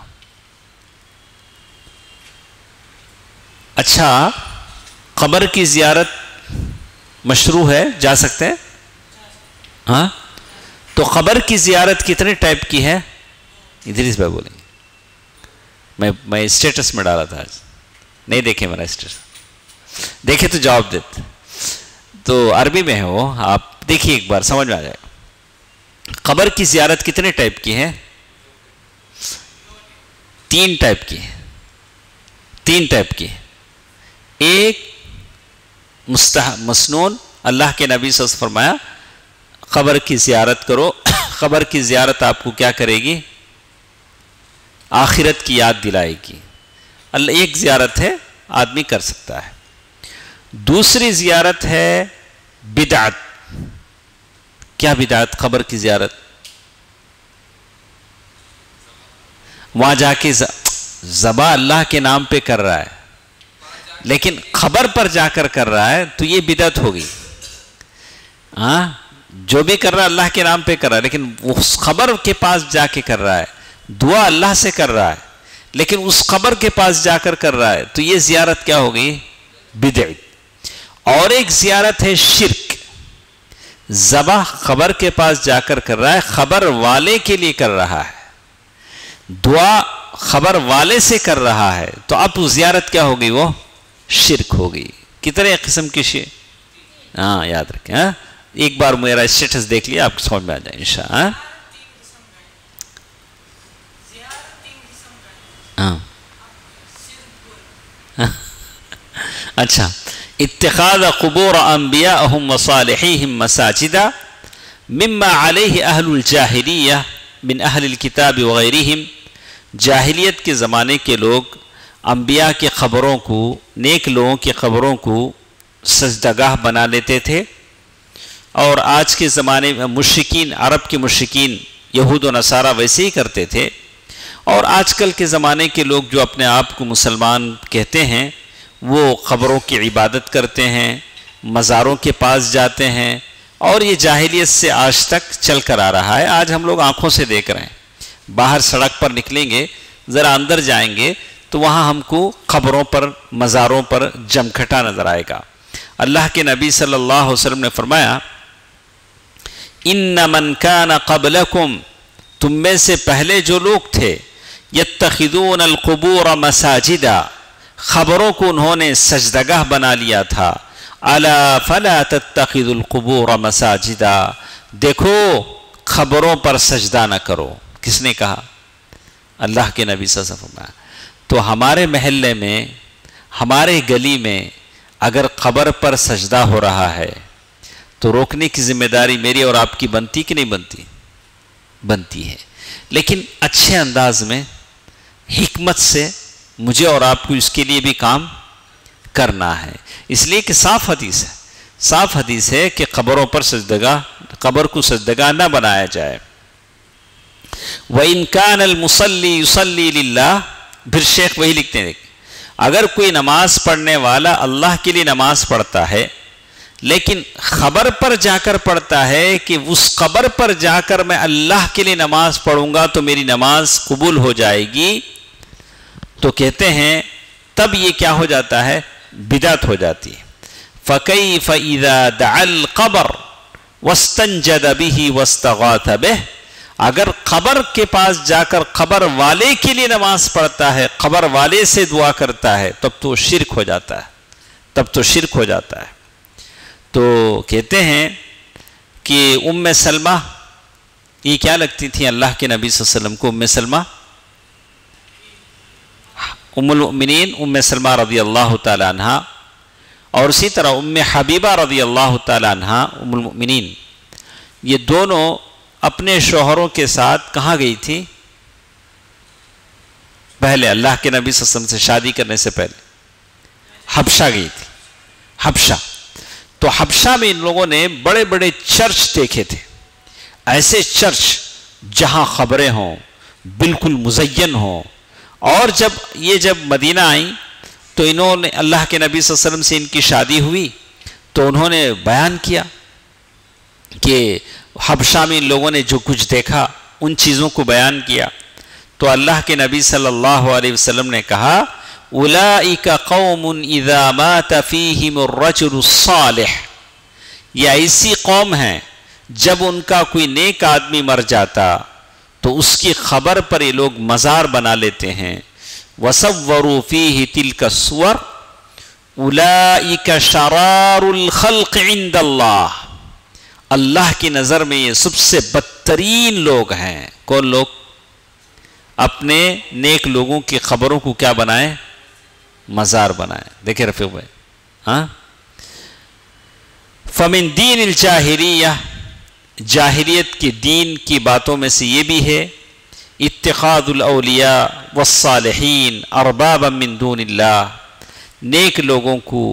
S2: اچھا قبر کی زیارت مشروع ہے، جا سکتے ہیں؟ ہاں تو قبر کی زیارت کتنے ٹائپ کی ہے؟ ادریس بھائی بولیں گے. میں اسٹیٹس میں ڈالا تھا آج، نہیں دیکھیں میرا اسٹیٹس، دیکھیں تو جواب دیتے. تو عربی میں ہے وہ، آپ دیکھیے ایک بار سمجھ میں آ جائے گا. قبر کی زیارت کتنے ٹائپ کی ہے؟ 3 ٹائپ کی ہے. 3 ٹائپ کی ہے. ایک مسنون، اللہ کے نبی صلی اللہ علیہ وسلم فرمایا قبر کی زیارت کرو. قبر کی زیارت آپ کو کیا کرے گی؟ آخرت کی یاد دلائے گی. ایک زیارت ہے آدمی کر سکتا ہے. دوسری زیارت ہے بدعت. کیا بدعت؟ قبر کی زیارت وہاں جا کے ذبح اللہ کے نام پہ کر رہا ہے، لیکن قبر پر جا کر رہا ہے تو یہ بدعت ہوگی. ہاں جو بھی کر رہا ہے اللہ کے نام پہ کر رہا ہے، لیکن اس قبر کے پاس جا کے کر رہا ہے، دعا اللہ سے کر رہا ہے، لیکن اس قبر کے پاس جا کر رہا ہے تو یہ زیارت کیا ہوگی؟ بدعت. اور ایک زیارت ہے شرک. ذبح قبر کے پاس جا کر رہا ہے، خبر والے کے لیے کر رہا ہے، دعا خبر والے سے کر رہا ہے، تو اب وہ زیارت کیا ہوگی؟ وہ شرک ہوگی. کتنے قسم کی شرک؟ ہاں یاد رکھیں. ہاں ایک بار میرا اسٹیٹس دیکھ لیا، آپ کو سمجھ میں آ جائے انشاءاللہ. ہاں اچھا اتخاذ قبور انبیاءہم وصالحیہم مساجدہ مما علیہ اہل الجاہلیہ من اہل الکتاب وغیرہم. جاہلیت کے زمانے کے لوگ انبیاء کے قبروں کو، نیک لوگوں کے قبروں کو سجدگاہ بنا لیتے تھے. اور آج کے زمانے میں مشرکین، عرب کے مشرکین یہود و نصارہ ویسے ہی کرتے تھے. اور آج کل کے زمانے کے لوگ جو اپنے آپ کو مسلمان کہتے ہیں وہ قبروں کی عبادت کرتے ہیں، مزاروں کے پاس جاتے ہیں، اور یہ جاہلیت سے آج تک چل کر آ رہا ہے. آج ہم لوگ آنکھوں سے دیکھ رہے ہیں. باہر سڑک پر نکلیں گے، ذرا اندر جائیں گے تو وہاں ہم کو قبروں پر، مزاروں پر جمکھٹا نظر آئے گا. اللہ کے نبی صلی اللہ علیہ وسلم نے فرمایا ان من کان قبلکم، تم میں سے پہلے جو لوگ تھے، یتخذون القبور مساجدا، خبروں کو انہوں نے سجدگاہ بنا لیا تھا. الا فلا تتخذوا القبور مساجدا، دیکھو خبروں پر سجدہ نہ کرو. کس نے کہا؟ اللہ کے نبی صلی اللہ علیہ وسلم فرمایا. تو ہمارے محلے میں ہمارے گلی میں اگر قبر پر سجدہ ہو رہا ہے تو روکنے کی ذمہ داری میری اور آپ کی بنتی کہ نہیں بنتی؟ بنتی ہے. لیکن اچھے انداز میں حکمت سے مجھے اور آپ کو اس کے لیے بھی کام کرنا ہے. اس لیے کہ صاف حدیث ہے کہ قبروں پر قبر کو سجدگاہ نہ بنایا جائے. وَإِن كَانَ الْمُصَلِّي يُصَلِّي لِلَّهِ. پھر شیخ وہی لکھتے ہیں، اگر کوئی نماز پڑھنے والا اللہ کے لیے نماز پڑھتا ہے لیکن خبر پر جا کر پڑھتا ہے کہ اس قبر پر جا کر میں اللہ کے لیے نماز پڑھوں گا تو میری نماز قبول ہو جائے گی، تو کہتے ہیں تب یہ کیا ہو جاتا ہے؟ بدعت ہو جاتی ہے. فَكَيْفَ إِذَا دَعَا الْقَبْرَ وَاسْتَنْجَدَ بِهِ وَاسْتَغَاثَ بِهِ. اگر قبر کے پاس جا کر قبر والے کے لیے نماز پڑھتا ہے، قبر والے سے دعا کرتا ہے، تب تو شرک ہو جاتا ہے. تو کہتے ہیں کہ ام سلمہ یہ کیا لگتی تھی اللہ کے نبی صلی اللہ علیہ وسلم کو؟ ام سلمہ ام المؤمنین ام سلمہ رضی اللہ تعالی عنہ، اور اسی طرح ام حبیبہ رضی اللہ تعالی عنہ ام المؤمنین، یہ دونوں اپنے شوہروں کے ساتھ کہاں گئی تھی؟ پہلے اللہ کے نبی صلی اللہ علیہ وسلم سے شادی کرنے سے پہلے حبشہ گئی تھی. حبشہ. تو حبشہ میں ان لوگوں نے بڑے بڑے چرچ دیکھے تھے، ایسے چرچ جہاں خبریں ہوں، بالکل مزین ہوں. اور جب مدینہ آئیں تو انہوں نے اللہ کے نبی صلی اللہ علیہ وسلم سے ان کی شادی ہوئی تو انہوں نے بیان کیا کہ حبشہ میں ان لوگوں نے جو کچھ دیکھا ان چیزوں کو بیان کیا. تو اللہ کے نبی صلی اللہ علیہ وسلم نے کہا اولئک قوم اذا مات فیہم الرجل الصالح. یہ ایسی قوم ہیں جب ان کا کوئی نیک آدمی مر جاتا تو اس کی خبر پر یہ لوگ مزار بنا لیتے ہیں. وصوروا فیہ تلک الصور اولئک شرار الخلق عند اللہ. اللہ کی نظر میں یہ سب سے بدترین لوگ ہیں. کون لوگ؟ اپنے نیک لوگوں کی خبروں کو کیا بنائیں؟ مزار بنائیں. دیکھیں رفیق بھائی، ہاں. فمن دین الجاہلیہ، جاہلیت کے دین کی باتوں میں سے یہ بھی ہے اتخاذ الاولیاء والصالحین اربابا من دون اللہ. نیک لوگوں کو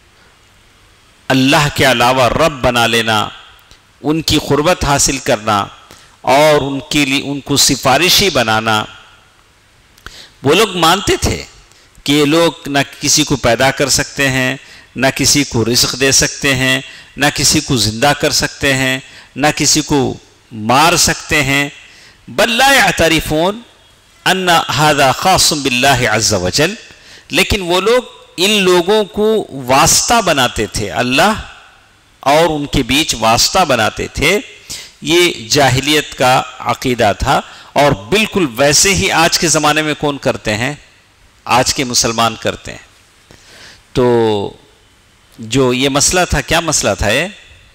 S2: اللہ کے علاوہ رب بنا لینا، ان کی قربت حاصل کرنا اور ان کے لیے ان کو سفارشی بنانا. وہ لوگ مانتے تھے کہ یہ لوگ نہ کسی کو پیدا کر سکتے ہیں، نہ کسی کو رزق دے سکتے ہیں، نہ کسی کو زندہ کر سکتے ہیں، نہ کسی کو مار سکتے ہیں. بل لا يعترفون ان هذا خاص باللہ عز وجل. لیکن وہ لوگ ان لوگوں کو واسطہ بناتے تھے، اللہ اور ان کے بیچ واسطہ بناتے تھے. یہ جاہلیت کا عقیدہ تھا، اور بالکل ویسے ہی آج کے زمانے میں کون کرتے ہیں؟ آج کے مسلمان کرتے ہیں. تو جو یہ مسئلہ تھا، کیا مسئلہ تھا یہ؟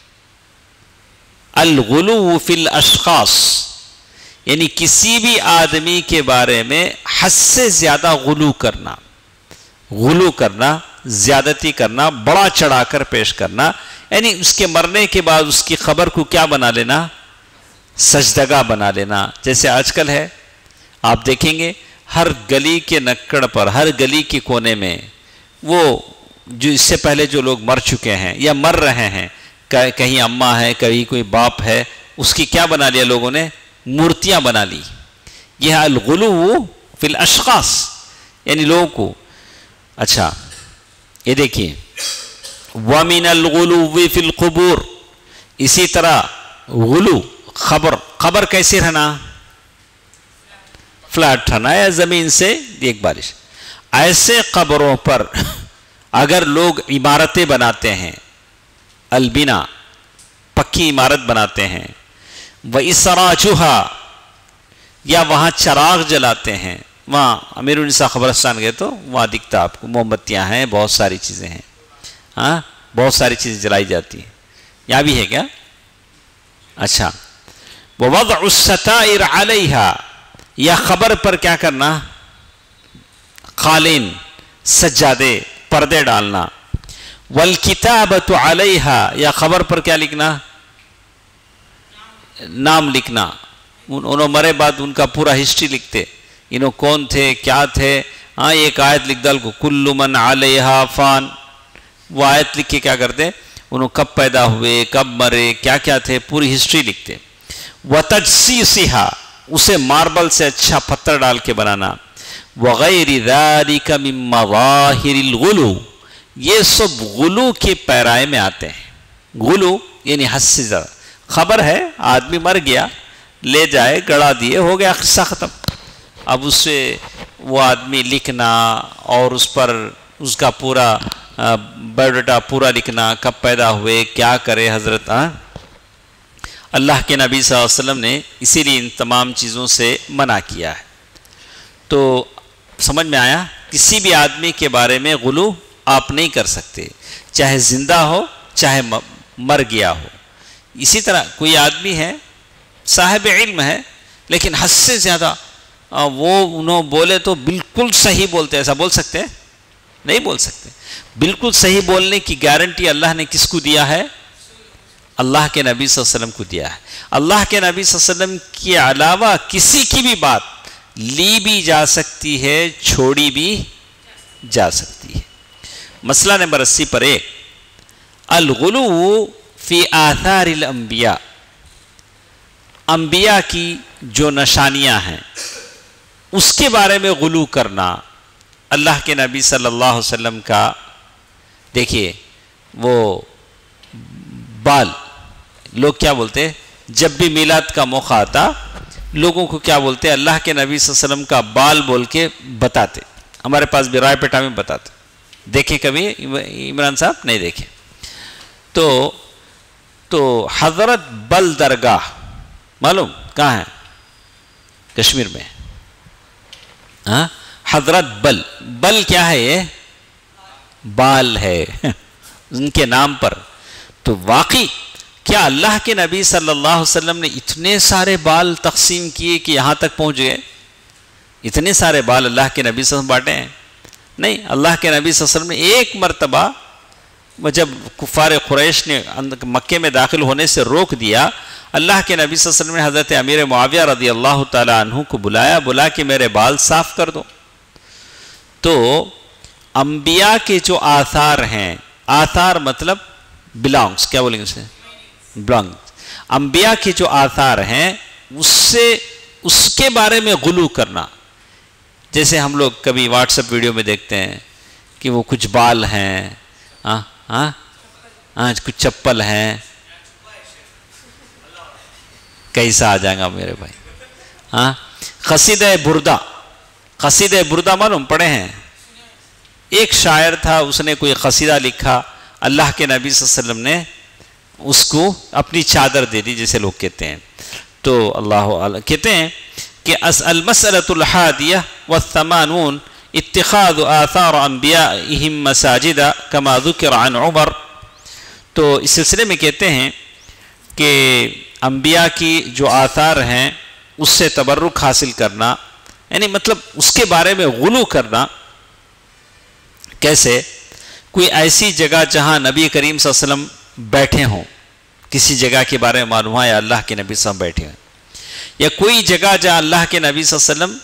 S2: الغلو فی الاشخاص، یعنی کسی بھی آدمی کے بارے میں حد سے زیادہ غلو کرنا، زیادتی کرنا، بڑا چڑھا کر پیش کرنا. یعنی اس کے مرنے کے بعد اس کی خبر کو کیا بنا لینا؟ سجدگاہ بنا لینا. جیسے آج کل ہے، آپ دیکھیں گے ہر گلی کے نکڑ پر، ہر گلی کے کونے میں وہ جو اس سے پہلے جو لوگ مر چکے ہیں یا مر رہے ہیں، کہیں اماں ہے، کہیں کوئی باپ ہے، اس کی کیا بنا لیا لوگوں نے؟ مورتیاں بنا لی. یہ ہے الغلو فی الاشخاص، یعنی لوگوں کو. اچھا یہ دیکھیے وَمِنَ الْغُلُوِّ فِي الْقُبُورِ. اسی طرح غلو، خبر کیسے رہنا؟ فلیٹ رہنا یا زمین سے ایک بارش. ایسے قبروں پر اگر لوگ عمارتیں بناتے ہیں، البنا، پکی عمارت بناتے ہیں، وَإِسْرَاجُهَا، یا وہاں چراغ جلاتے ہیں. وہاں امیر النساء قبرستان گئے تو وہاں دکھتا آپ کو موم بتیاں ہیں، بہت ساری چیزیں ہیں، ہاں بہت ساری چیزیں جلائی جاتی ہیں. یہاں بھی ہے کیا؟ اچھا. وَوَضْعُ السَّتَائِرِ عَلَيْهَا، یا خبر پر کیا کرنا؟ قالین، سجادے، پردے ڈالنا. والکتابۃ علیہا، یا خبر پر کیا لکھنا؟ نام لکھنا. انہوں مرے بعد ان کا پورا ہسٹری لکھتے، انہوں کون تھے، کیا تھے. ہاں ایک آیت لکھ ڈال کو کل من علیہا فان، وہ آیت لکھ کے کیا کرتے؟ انہوں کب پیدا ہوئے، کب مرے، کیا کیا تھے، پوری ہسٹری لکھتے. وتجسیسہا، اسے ماربل سے اچھا پتھر ڈال کے بنانا. وغیر ذالک من مظاہر الغلو، یہ سب غلو کے پیرائے میں آتے ہیں. غلو یعنی حد سے زیادہ. خبر ہے آدمی مر گیا، لے جائے گڑا دیے، ہو گیا قصہ ختم. اب اس سے وہ آدمی لکھنا اور اس پر اس کا پورا بایو ڈاٹا پورا لکھنا، کب پیدا ہوئے، کیا کرے حضرت. اللہ کے نبی صلی اللہ علیہ وسلم نے اسی لیے ان تمام چیزوں سے منع کیا ہے. تو سمجھ میں آیا؟ کسی بھی آدمی کے بارے میں غلو آپ نہیں کر سکتے، چاہے زندہ ہو چاہے مر گیا ہو. اسی طرح کوئی آدمی ہے صاحب علم ہے لیکن حد سے زیادہ وہ انہوں بولے تو بالکل صحیح بولتے، ایسا بول سکتے ہیں؟ نہیں بول سکتے. بالکل صحیح بولنے کی گارنٹی اللہ نے کس کو دیا ہے؟ اللہ کے نبی صلی اللہ علیہ وسلم کو دیا ہے. اللہ کے نبی صلی اللہ علیہ وسلم کے علاوہ کسی کی بھی بات لی بھی جا سکتی ہے، چھوڑی بھی جا سکتی ہے. مسئلہ نمبر 80 پر 1، الغلو فی آثار الانبیاء، انبیاء کی جو نشانیاں ہیں اس کے بارے میں غلو کرنا. اللہ کے نبی صلی اللہ علیہ وسلم کا دیکھیے وہ بال، لوگ کیا بولتے؟ جب بھی میلاد کا موقع آتا لوگوں کو کیا بولتے؟ اللہ کے نبی صلی اللہ علیہ وسلم کا بال بول کے بتاتے. ہمارے پاس بھی رائے پیٹا میں بتاتے. دیکھیں کبھی عمران صاحب؟ نہیں دیکھیں. تو حضرت بل درگاہ معلوم کہاں ہے؟ کشمیر میں. ہاں حضرت بل کیا ہے؟ یہ بال ہے ان کے نام پر. تو واقعی کیا اللہ کے نبی صلی اللہ علیہ وسلم نے اتنے سارے بال تقسیم کیے کہ یہاں تک پہنچ گئے؟ اتنے سارے بال اللہ کے نبی صلی اللہ علیہ وسلم بانٹے ہیں؟ نہیں. اللہ کے نبی صلی اللہ علیہ وسلم نے ایک مرتبہ جب کفار قریش نے مکے میں داخل ہونے سے روک دیا، اللہ کے نبی صلی اللہ علیہ وسلم نے حضرت امیر معاویہ رضی اللہ تعالی عنہ کو بلا کے میرے بال صاف کر دو. تو انبیاء کے جو آثار ہیں، آثار مطلب بلانگس، کیا بولیں گے اسے؟ بلانگس. انبیاء کے جو آثار ہیں اس کے بارے میں غلو کرنا. جیسے ہم لوگ کبھی واٹس ایپ ویڈیو میں دیکھتے ہیں کہ وہ کچھ بال ہیں، کچھ چپل ہیں. کیسا آ جائے گا میرے بھائی؟ قصیدہ بردہ معلوم پڑھے ہیں؟ ایک شاعر تھا، اس نے کوئی قصیدہ لکھا، اللہ کے نبی صلی اللہ علیہ وسلم نے اس کو اپنی چادر دے دی جیسے لوگ کہتے ہیں. تو اللہ علیہ کہتے ہیں کہ المسألۃ الحادیہ والثمانون اتخاذ آثار انبیائہم مساجد کما ذکر عن عمر. تو اس سلسلے میں کہتے ہیں کہ انبیاء کی جو آثار ہیں اس سے تبرک حاصل کرنا، یعنی مطلب اس کے بارے میں غلو کرنا. کیسے؟ کوئی ایسی جگہ جہاں نبی کریم صلی اللہ علیہ وسلم بیٹھے ہوں، کسی جگہ کے بارے میں معلوم ہے یا اللہ کے نبی صلی اللہ علیہ وسلم بیٹھے ہیں، یا کوئی جگہ جہاں اللہ کے نبی صلی اللہ علیہ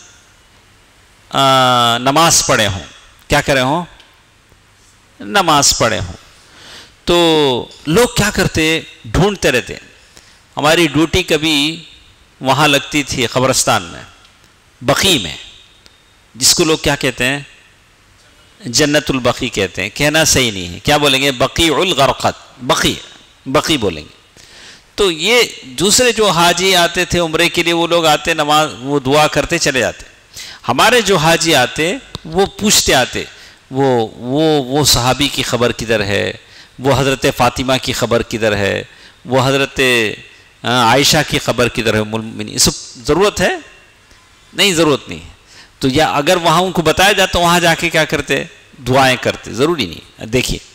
S2: وسلم نماز پڑھے ہوں. کیا کرے ہوں؟ نماز پڑھے ہوں. تو لوگ کیا کرتے؟ ڈھونڈتے رہتے. ہماری ڈیوٹی کبھی وہاں لگتی تھی قبرستان میں، بقیع میں، جس کو لوگ کیا کہتے ہیں؟ جنت البقیع کہتے ہیں. کہنا صحیح نہیں ہے، کیا بولیں گے؟ بقیع الغرقد، بقیع بولیں گے. تو یہ دوسرے جو حاجی آتے تھے عمرے کے لیے، وہ لوگ آتے نماز وہ دعا کرتے چلے جاتے. ہمارے جو حاجی آتے وہ پوچھتے آتے وہ صحابی کی خبر کدھر ہے، وہ حضرت فاطمہ کی خبر کدھر ہے، وہ حضرت عائشہ کی خبر کدھر ہے. یہ سب ضرورت ہے؟ نہیں، ضرورت نہیں. تو یا اگر وہاں ان کو بتایا جاتا وہاں جا کے کیا کرتے؟ دعائیں کرتے. ضروری نہیں.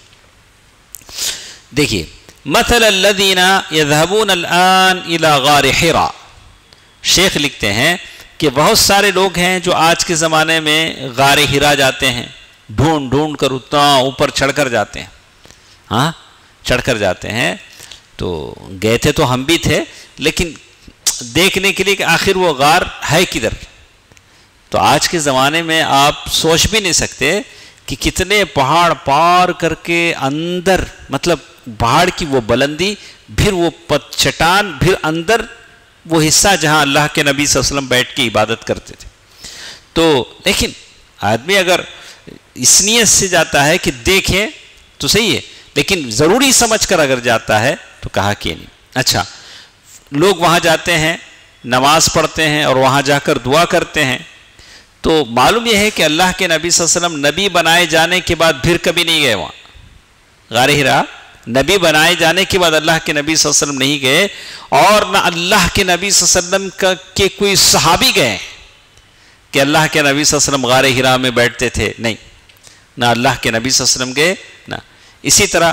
S2: دیکھیے مثل الذین یذهبون الآن الى غار حراء. شیخ لکھتے ہیں کہ بہت سارے لوگ ہیں جو آج کے زمانے میں غار ہرا جاتے ہیں، ڈھونڈ ڈھونڈ کر اتنا اوپر چڑھ کر جاتے ہیں، ہاں چڑھ کر جاتے ہیں. تو گئے تھے تو ہم بھی تھے، لیکن دیکھنے کے لیے کہ آخر وہ غار ہے کدھر. تو آج کے زمانے میں آپ سوچ بھی نہیں سکتے کہ کتنے پہاڑ پار کر کے اندر، مطلب پہاڑ کی وہ بلندی، پھر وہ چٹان، پھر اندر وہ حصہ جہاں اللہ کے نبی صلی اللہ علیہ وسلم بیٹھ کے عبادت کرتے تھے. تو لیکن آدمی اگر اس نیت سے جاتا ہے کہ دیکھیں تو صحیح ہے، لیکن ضروری سمجھ کر اگر جاتا ہے تو کہا کہ نہیں. اچھا، لوگ وہاں جاتے ہیں، نماز پڑھتے ہیں اور وہاں جا کر دعا کرتے ہیں. تو معلوم یہ ہے کہ اللہ کے نبی صلی اللہ علیہ وسلم نبی بنائے جانے کے بعد پھر کبھی نہیں گئے وہاں غار ہرا. نبی بنائے جانے کے بعد اللہ کے نبی صلی اللہ علیہ وسلم نہیں گئے، اور نہ اللہ کے نبی صلی اللہ علیہ وسلم کے کوئی صحابی گئے کہ اللہ کے نبی صلی اللہ علیہ وسلم غار ہرا میں بیٹھتے تھے، نہیں، نہ اللہ کے نبی صلی اللہ علیہ وسلم گئے نہ. اسی طرح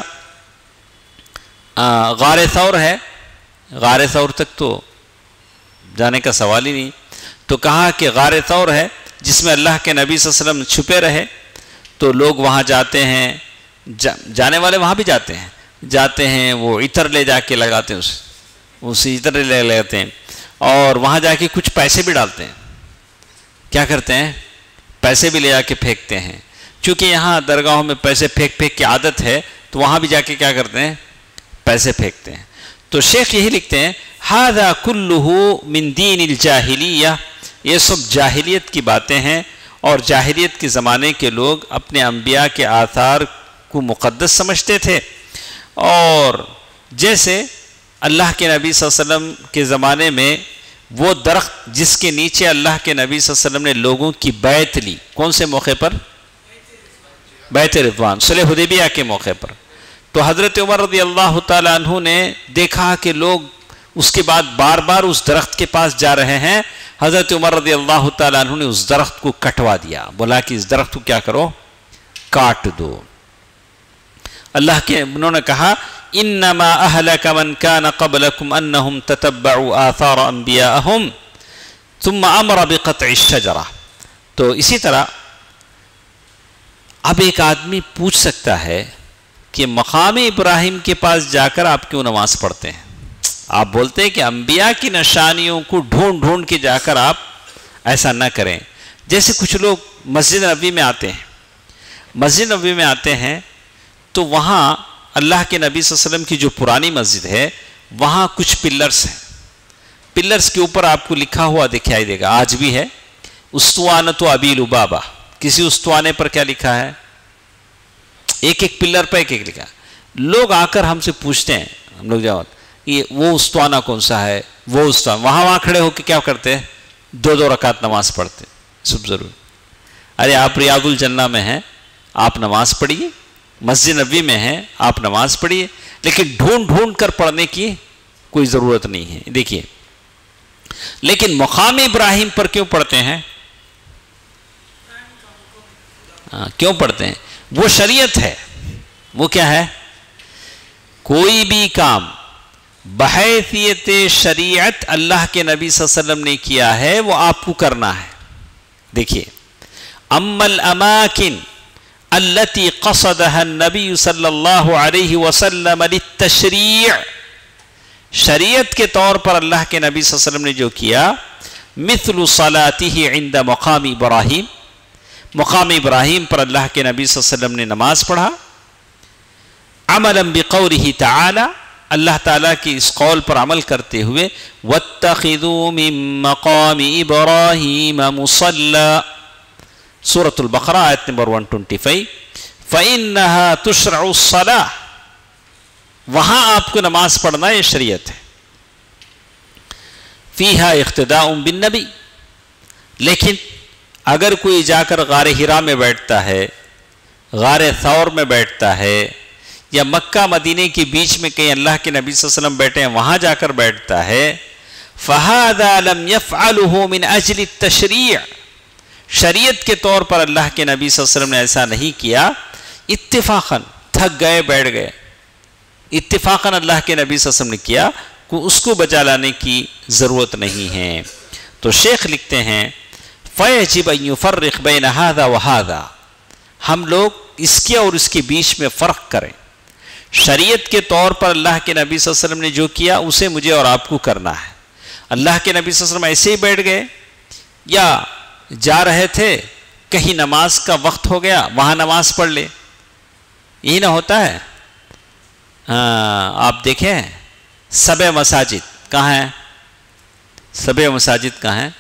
S2: غار ثور ہے، غار ثور تک تو جانے کا سوال ہی نہیں. تو کہا کہ غار ثور ہے جس میں اللہ کے نبی صلی اللہ علیہ وسلم چھپے رہے. تو لوگ وہاں جاتے ہیں، جانے والے وہاں بھی جاتے ہیں، وہ عطر لے جا کے لگاتے ہیں، اسے عطر لے لگاتے ہیں، اور وہاں جا کے کچھ پیسے بھی ڈالتے ہیں. کیا کرتے ہیں؟ پیسے بھی لے جا کے پھینکتے ہیں. چونکہ یہاں درگاہوں میں پیسے پھینک پھینک کی عادت ہے، تو وہاں بھی جا کے کیا کرتے ہیں؟ پیسے پھینکتے ہیں. تو شیخ یہی لکھتے ہیں ھذا کلہ من دین الجاہلیہ، یہ سب جاہلیت کی باتیں ہیں، اور جاہلیت کے زمانے کے لوگ اپنے انبیاء کے آثار کو مقدس سمجھتے تھے. اور جیسے اللہ کے نبی صلی اللہ علیہ وسلم کے زمانے میں وہ درخت جس کے نیچے اللہ کے نبی صلی اللہ علیہ وسلم نے لوگوں کی بیعت لی، کون سے موقع پر؟ بیعت رضوان، صلح حدیبیہ کے موقع پر. تو حضرت عمر رضی اللہ تعالیٰ عنہ نے دیکھا کہ لوگ اس کے بعد بار بار اس درخت کے پاس جا رہے ہیں. حضرت عمر رضی اللہ تعالیٰ عنہ نے اس درخت کو کٹوا دیا، بولا کہ اس درخت کو کیا کرو؟ کاٹ دو. اللہ کے انہوں نے کہا انما اہلک من کان قبلکم انہم تتبعوا آثار انبیاءہم ثم امر بقطع الشجرہ. تو اسی طرح اب ایک آدمی پوچھ سکتا ہے کہ مقام ابراہیم کے پاس جا کر آپ کیوں نماز پڑھتے ہیں؟ آپ بولتے ہیں کہ انبیاء کی نشانیوں کو ڈھونڈ ڈھونڈ کے جا کر آپ ایسا نہ کریں. جیسے کچھ لوگ مسجد نبوی میں آتے ہیں، مسجد نبوی میں آتے ہیں تو وہاں اللہ کے نبی صلی اللہ علیہ وسلم کی جو پرانی مسجد ہے وہاں کچھ پلرز ہیں، پلرز کے اوپر آپ کو لکھا ہوا دکھائی دے گا، آج بھی ہے، اسطوانۃ ابی لبابہ. کسی استوانے پر کیا لکھا ہے؟ ایک ایک پلر پہ ایک ایک لکھا. لوگ آ کر ہم سے پوچھتے ہیں، ہم لوگ جواب یہ وہ استوانہ کون سا ہے، وہ استوانہ، وہاں کھڑے ہو کے کیا کرتے ہیں؟ 2 رکعت نماز پڑھتے سب ضرور. ارے آپ ریاض الجنہ میں ہیں، آپ نماز پڑھیے، مسجد نبوی میں ہیں، آپ نماز پڑھیے، لیکن ڈھونڈ ڈھونڈ کر پڑھنے کی کوئی ضرورت نہیں ہے. دیکھیے، لیکن مقام ابراہیم پر کیوں پڑھتے ہیں؟ کیوں پڑھتے ہیں؟ وہ شریعت ہے. وہ کیا ہے؟ کوئی بھی کام بحیثیت شریعت اللہ کے نبی صلی اللہ علیہ وسلم نے کیا ہے وہ آپ کو کرنا ہے. دیکھیے، اما الاماکن التي قصدها النبی صلی اللہ علیہ وسلم للتشریع، شریعت کے طور پر اللہ کے نبی صلی اللہ علیہ وسلم نے جو کیا، مثل صلاته عند مقام ابراہیم، مقام ابراہیم پر اللہ کے نبی صلی اللہ علیہ وسلم نے نماز پڑھا. عملا بقوله تعالی، اللہ تعالیٰ کی اس قول پر عمل کرتے ہوئے، وَاتَّخِذُوا مِن مَقَامِ إِبْرَاهِيمَ مُصَلَّى، سورة البقرہ آیت نمبر 125، فَإِنَّهَا تُشْرَعُ الصَّلَاةِ، وہاں آپ کو نماز پڑھنا یہ شریعت ہے. فِيهَا اِقْتِدَاءٌ بِالنَّبِي، لیکن اگر کوئی جا کر غار ہرا میں بیٹھتا ہے، غار ثور میں بیٹھتا ہے، یا مکہ مدینے کے بیچ میں کہیں اللہ کے نبی صلی اللہ علیہ وسلم بیٹھے ہیں وہاں جا کر بیٹھتا ہے، فَهَذَا لَمْ يَفْعَلُهُ مِنْ أَجْلِ التَّشْرِيعِ، شریعت کے طور پر اللہ کے نبی صلی اللہ علیہ وسلم نے ایسا نہیں کیا، اتفاقاً تھک گئے بیٹھ گئے، اتفاقاً اللہ کے نبی صلی اللہ علیہ وسلم نے کیا، کو اس کو بچا لانے کی ضرورت نہیں ہے. تو شیخ لکھتے ہیں فَيَجِبْ أَن يُفَرِّقْ بَيْنَ هَذَا وَهَذَا، ہم لوگ اس کے اور اس کے بیچ میں فرق کریں. شریعت کے طور پر اللہ کے نبی صلی اللہ علیہ وسلم نے جو کیا اسے مجھے اور آپ کو کرنا ہے. اللہ کے نبی صلی اللہ علیہ وسلم ایسے ہی بیٹھ گئے یا جا رہے تھے کہیں نماز کا وقت ہو گیا وہاں نماز پڑھ لے، یہی نہ ہوتا ہے. آپ دیکھیں 7 مساجد کہاں ہیں؟ 7 مساجد کہاں ہیں؟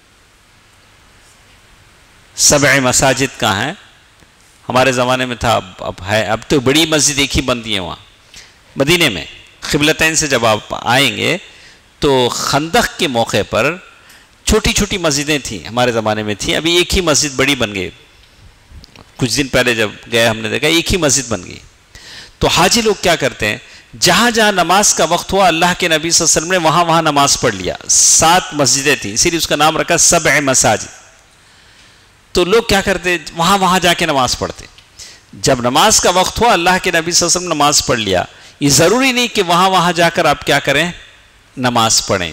S2: 7 مساجد کہاں ہیں؟ ہمارے زمانے میں تھا، اب ہے. اب تو بڑی مسجد ایک ہی بنتی ہے وہاں مدینے میں. قبلتین سے جب آپ آئیں گے تو خندق کے موقع پر چھوٹی چھوٹی مسجدیں تھیں، ہمارے زمانے میں تھیں. ابھی ایک ہی مسجد بڑی بن گئی. کچھ دن پہلے جب گئے ہم نے دیکھا ایک ہی مسجد بن گئی. تو حاجی لوگ کیا کرتے ہیں، جہاں جہاں نماز کا وقت ہوا اللہ کے نبی صلی اللہ علیہ وسلم نے وہاں وہاں نماز پڑھ لیا. 7 مسجدیں تھیں، اسی لیے اس کا نام رکھا 7 مساجد. تو لوگ کیا کرتے، وہاں وہاں جا کے نماز پڑھتے. جب نماز کا وقت ہوا اللہ کے نبی صلی اللہ علیہ وسلم نے نماز پڑھ لیا. یہ ضروری نہیں کہ وہاں وہاں جا کر آپ کیا کریں، نماز پڑھیں.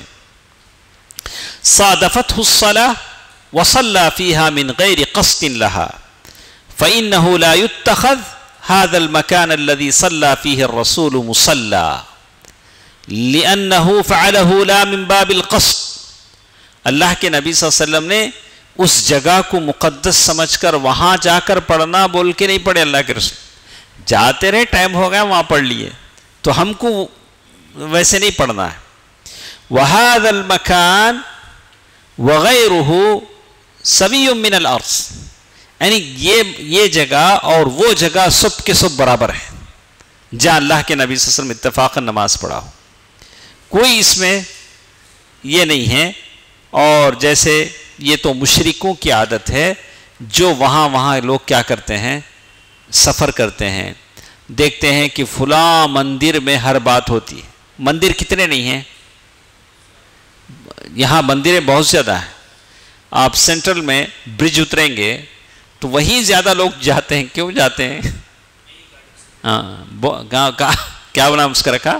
S2: صادفته الصلاة وصلى فيها من غير قصد لها فإنه لا يتخذ هذا المكان الذي صلى فيه الرسول مصلى لأنه فعله لا من باب القصد. اللہ کے نبی صلی اللہ علیہ وسلم نے اس جگہ کو مقدس سمجھ کر وہاں جا کر پڑھنا بول کے نہیں پڑھے. اللہ کے رسول جاتے رہے، ٹائم ہو گیا وہاں پڑھ لیے، تو ہم کو ویسے نہیں پڑھنا ہے. وَهَذَا الْمَكَانِ وَغَيْرُهُ سَوِيٌّ مِّنَ الْأَرْضِ، یعنی یہ جگہ اور وہ جگہ سب کے سب برابر ہے جہاں اللہ کے نبی صلی اللہ علیہ وسلم اتفاقاً نماز پڑھا ہو. کوئی اس میں یہ نہیں ہے. اور جیسے یہ تو مشرکوں کی عادت ہے جو وہاں لوگ کیا کرتے ہیں، سفر کرتے ہیں، دیکھتے ہیں کہ فلاں مندر میں ہر بات ہوتی ہے. مندر کتنے نہیں ہیں یہاں، مندریں بہت زیادہ ہیں. آپ سینٹرل میں برج اتریں گے تو وہیں زیادہ لوگ جاتے ہیں. کیوں جاتے ہیں؟ کیا نام اس کا رکھا؟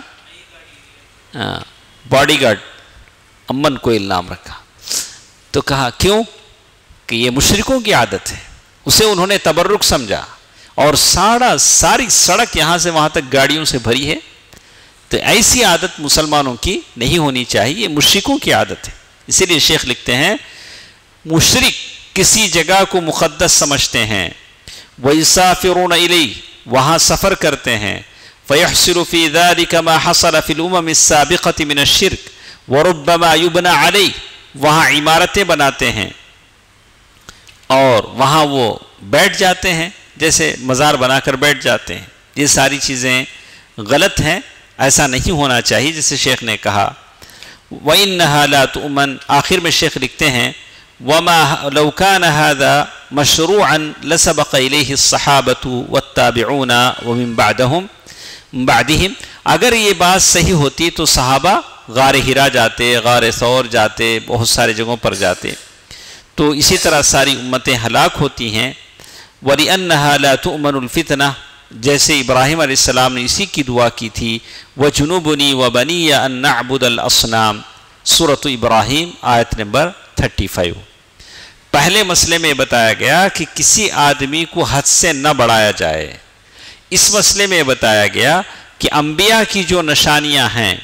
S2: باڈی گارڈ، امن کوئل نام رکھا. تو کہا کیوں کہ یہ مشرکوں کی عادت ہے، اسے انہوں نے تبرک سمجھا. اور ساری سڑک یہاں سے وہاں تک گاڑیوں سے بھری ہے. تو ایسی عادت مسلمانوں کی نہیں ہونی چاہیے، یہ مشرکوں کی عادت ہے. اسی لیے شیخ لکھتے ہیں مشرک کسی جگہ کو مقدس سمجھتے ہیں، وَيُسَافِرُونَ إِلَيْهِ، وہاں سفر کرتے ہیں. فَيَحْصِلُ فِي ذَلِكَ مَا حَصَلَ فِي الْأُمَمِ السَّابِقَةِ مِنَ الشِّرْكِ وَرُبَّمَا يُبْنَى عَلَيْهِ، وہاں عمارتیں بناتے ہیں اور وہاں وہ بیٹھ جاتے ہیں، جیسے مزار بنا کر بیٹھ جاتے ہیں. یہ ساری چیزیں غلط ہیں، ایسا نہیں ہونا چاہیے جیسے شیخ نے کہا. وَإِنَّهَا لَا تُؤْمَنْ، آخر میں شیخ لکھتے ہیں وَمَا لَوْ كَانَ هَذَا مَشْرُوعًا لَسَبَقَ إِلَيْهِ الصَّحَابَةُ وَالتَّابِعُونَ وَمِن بَعْدِهِمْ، اگر یہ بات صحیح ہوتی تو صحابہ غار ہرا جاتے، غار ثور جاتے، بہت سارے جگہوں پر جاتے. تو اسی طرح ساری امتیں ہلاک ہوتی ہیں. وَلِأَنَّهَا لَا تُؤْمَنُ الْفِتْنَةِ، جیسے ابراہیم علیہ السلام نے اسی کی دعا کی تھی وَجُنُوبُنِي وَبَنِيَّ أَن نَعْبُدَ الْأَصْنَامَ، سورۃ ابراہیم آیت نمبر 35. پہلے مسئلے میں بتایا گیا کہ کسی آدمی کو حد سے نہ بڑھایا جائے. اس مسئلے میں بتایا گیا کہ انبیاء کی جو نشانیاں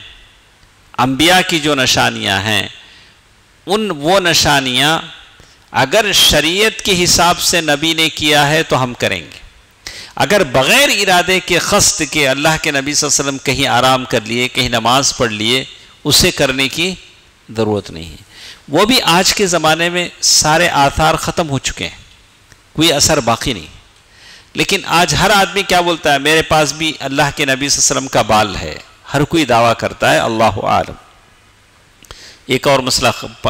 S2: ہیں وہ نشانیاں اگر شریعت کے حساب سے نبی نے کیا ہے تو ہم کریں گے. اگر بغیر ارادے کے قصد کے اللہ کے نبی صلی اللہ علیہ وسلم کہیں آرام کر لیے، کہیں نماز پڑھ لیے، اسے کرنے کی ضرورت نہیں ہے. وہ بھی آج کے زمانے میں سارے آثار ختم ہو چکے ہیں، کوئی اثر باقی نہیں. لیکن آج ہر آدمی کیا بولتا ہے، میرے پاس بھی اللہ کے نبی صلی اللہ علیہ وسلم کا بال ہے. ہر کوئی دعویٰ کرتا ہے، اللہ عالم. ایک اور مسئلہ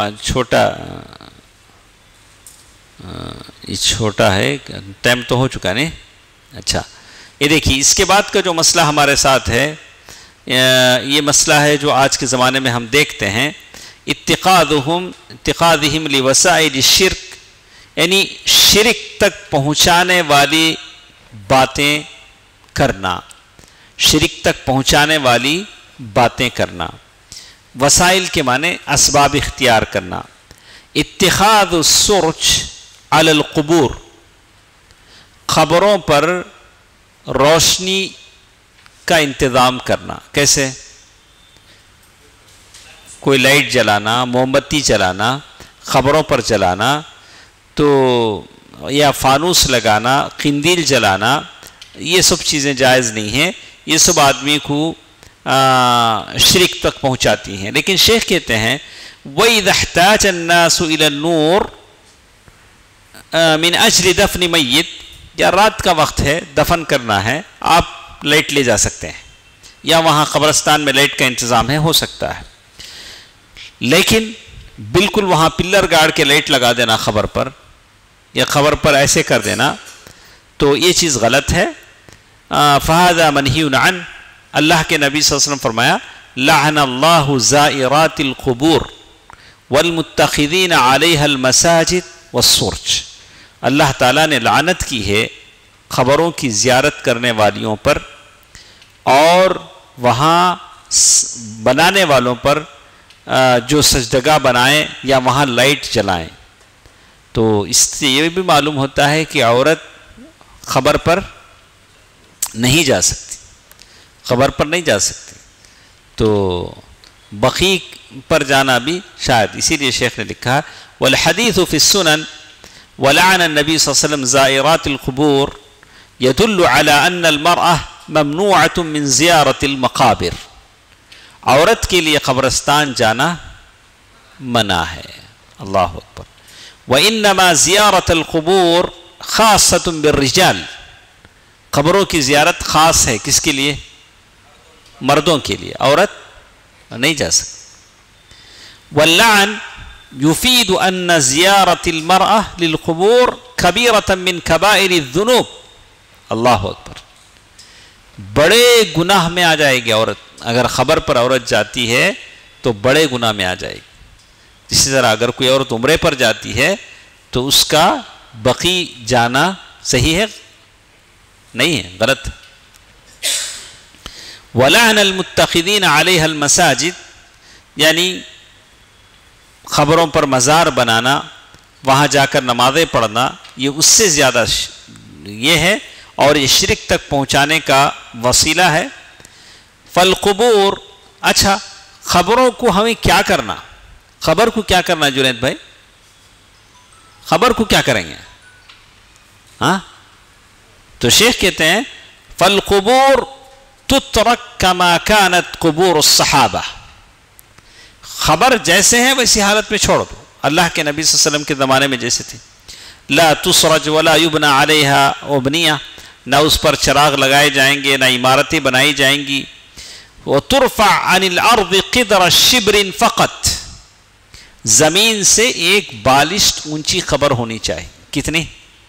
S2: چھوٹا ہے، ٹائم تو ہو چکا نہیں. اچھا، یہ دیکھیے اس کے بعد کا جو مسئلہ ہمارے ساتھ ہے، یہ مسئلہ ہے جو آج کے زمانے میں ہم دیکھتے ہیں، اتخاذہم لوسائل الشرک، یعنی شرک تک پہنچانے والی باتیں کرنا. شرک تک پہنچانے والی باتیں کرنا. وسائل کے معنی اسباب اختیار کرنا. اتخاذ السرج علی القبور، قبروں پر روشنی کا انتظام کرنا. کیسے؟ کوئی لائٹ جلانا، موم بتی جلانا، قبروں پر جلانا، تو یا فانوس لگانا، قندیل جلانا، یہ سب چیزیں جائز نہیں ہیں. یہ سب آدمی کو شرک تک پہنچاتی ہیں. لیکن شیخ کہتے ہیں وَإِذَا احْتَاجَ النَّاسُ إِلَى النُّورِ مِنْ أَجْلِ دَفْنِ مَيِّتٍ، یا رات کا وقت ہے، دفن کرنا ہے، آپ لائٹ لے جا سکتے ہیں، یا وہاں قبرستان میں لائٹ کا انتظام ہے، ہو سکتا ہے. لیکن بالکل وہاں پلر گاڑ کے لائٹ لگا دینا خبر پر، یا خبر پر ایسے کر دینا، تو یہ چیز غلط ہے. فَهَذَا مَنْهِيٌ عَنْ، اللہ کے نبی صلی اللہ علیہ وسلم فرمایا لَعَنَ اللَّهُ زَائِرَاتِ الْقُبُورِ وَالْمُتَّخِذِينَ عَلَيْهَا الْمَسَاجِدِ وَالسُّرْجِ، اللہ تعالیٰ نے لعنت کی ہے خبروں کی زیارت کرنے والیوں پر اور وہاں بنانے والوں پر جو سجدگاہ بنائیں یا وہاں لائٹ جلائیں. تو اس سے یہ بھی معلوم ہوتا ہے کہ عورت خبر پر نہیں جا سکتی، خبر پر نہیں جا سکتی. تو بقیع پر جانا بھی شاید، اسی لیے شیخ نے لکھا والحدیث فی السنن ولعن النبی صلی اللہ علیہ وسلم زائرات القبور يدل على ان المرأة ممنوعة من زیارت المقابر، عورت کے لیے قبرستان جانا منع ہے. اللہ اکبر. وانما زیارت القبور خاصة بالرجال، قبروں کی زیارت خاص ہے کس کے لیے؟ مردوں کے لیے، عورت نہیں جا سکتی. واللعن يفيد ان زیارت المرأة للقبور كبيرة من كبائر الذنوب. اللہ اکبر. بڑے گناہ میں آ جائے گی عورت، اگر خبر پر عورت جاتی ہے تو بڑے گناہ میں آ جائے گی. اسی طرح اگر کوئی عورت عمرے پر جاتی ہے تو اس کا بقیع جانا صحیح ہے؟ نہیں ہے، غلط. وَلَعْنَ الْمُتَّخِذِينَ عَلَيْهَا الْمَسَاجِدِ، یعنی خبروں پر مزار بنانا، وہاں جا کر نمازیں پڑھنا، یہ اس سے زیادہ یہ ہے اور یہ شرک تک پہنچانے کا وسیلہ ہے. فالقبور، اچھا خبروں کو ہمیں کیا کرنا؟ خبر کو کیا کرنا جنید بھائی؟ خبر کو کیا کریں گے؟ ہاں تو شیخ کہتے ہیں فالقبور تترک کما کانت قبور الصحابہ، خبر جیسے ہیں ویسی حالت میں چھوڑ دو، اللہ کے نبی صلی اللہ علیہ وسلم کے زمانے میں جیسے تھے. لا تسرج ولا یبنى علیہا ابنیہ، نہ اس پر چراغ لگائے جائیں گے، نہ عمارتیں بنائی جائیں گی. وترفع عن الارض قدر شبر فقط، زمین سے ایک بالشت اونچی خبر ہونی چاہیے. کتنی؟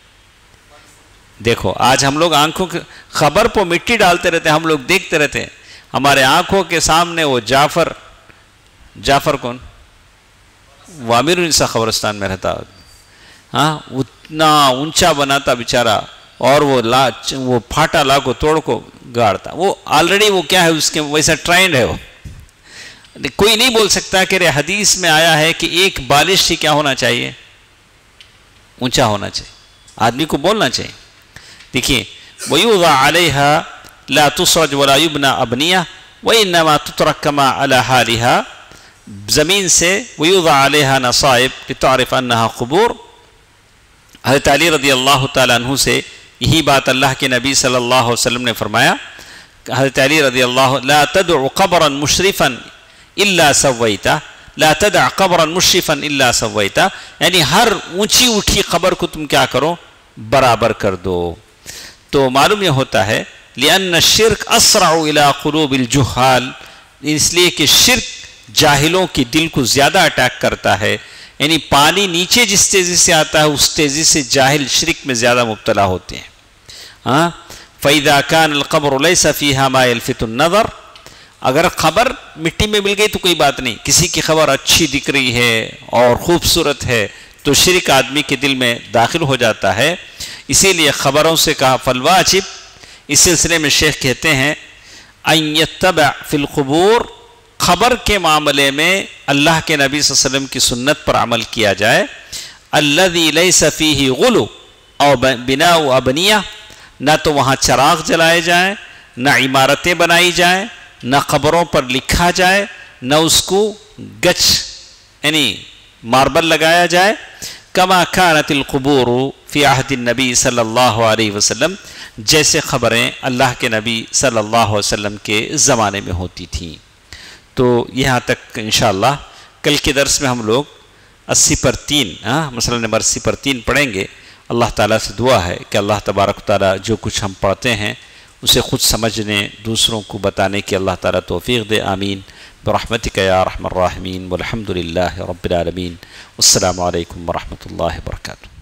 S2: دیکھو آج ہم لوگ آنکھوں کے خبر پر مٹی ڈالتے رہتے ہیں، ہم لوگ دیکھتے رہتے ہیں، ہمارے آنکھوں کے سامنے وہ جعفر کون؟ وہ امیر النساء خبرستان میں رہتا، ہاں اتنا اونچا بناتا بیچارہ، اور وہ پھاٹا لا کو توڑ کو گاڑتا. وہ آلریڈی وہ کیا ہے، اس کے ویسا ٹرینڈ ہے. وہ کوئی نہیں بول سکتا کہ حدیث میں آیا ہے کہ ایک بالش ہی کیا ہونا چاہیے؟ اونچا ہونا چاہیے. آدمی کو بولنا چاہیے. دیکھیے وَيُوضَعْ عَلَيْهَا لَا تُسْرَجْ وَلَا يُبْنَى أَبْنِيَةً وَإِنَّمَا تُتْرَكْ كَمَا عَلَى حَالِهَا، زمین سے وَيُوضَعْ عَلَيْهَا نَصَائِبْ لِتَعْرِفَ أَنَّهَا قُبُورٌ. حضرت علی رضی اللہ تعالیٰ عنہ سے یہی بات اللہ کے نبی صلی اللہ علیہ وسلم نے فرمایا. حضرت علی رضی اللہ لا تدع قبرا مشرفا الا سویتا، لا تدع قبرا مشرفا الا سویتا، یعنی ہر اونچی اٹھی قبر کو تم کیا کرو؟ برابر کر دو. تو معلوم یہ ہوتا ہے لأن الشرک اسرع الى قلوب الجہال، اس لیے کہ شرک جاہلوں کی دل کو زیادہ اٹیک کرتا ہے. یعنی پانی نیچے جس تیزی سے آتا ہے اس تیزی سے جاہل شرک میں زیادہ مبتلا ہوتے ہیں. ہاں فَإِذَا كَانَ الْقَبْرُ لَيْسَ فِيهَا مَا يَلْفِتُ النَّظَرَ، اگر خبر مٹی میں مل گئی تو کوئی بات نہیں، کسی کی خبر اچھی دکھ رہی ہے اور خوبصورت ہے تو شرک آدمی کے دل میں داخل ہو جاتا ہے. اسی لیے خبروں سے کہا فالواجب. اس سلسلے میں شیخ کہتے ہیں ان یتبع فی القبور خبر کے معاملے میں اللہ کے نبی صلی اللہ علیہ وسلم کی سنت پر عمل کیا جائے. الذی لیس فیہ غلو او بناء ابنیہ، نہ تو وہاں چراغ جلائے جائیں، نہ عمارتیں بنائی جائیں، نہ قبروں پر لکھا جائے، نہ اس کو گچ یعنی ماربل لگایا جائے. کما کانت القبور فی عہد النبی صلی اللہ علیہ وسلم، جیسے خبریں اللہ کے نبی صلی اللہ علیہ وسلم کے زمانے میں ہوتی تھیں. تو یہاں تک انشاءاللہ کل کے درس میں ہم لوگ 80/3 مسئلہ نمبر 80/3 پڑھیں گے. اللہ تعالیٰ سے دعا ہے کہ اللہ تبارک و تعالیٰ جو کچھ ہم پڑھتے ہیں اسے خود سمجھنے، دوسروں کو بتانے کی اللہ تعالیٰ توفیق دے. آمین برحمتک یا ارحم الراحمین والحمد للہ رب العالمین. السلام علیکم ورحمۃ اللہ وبرکاتہ.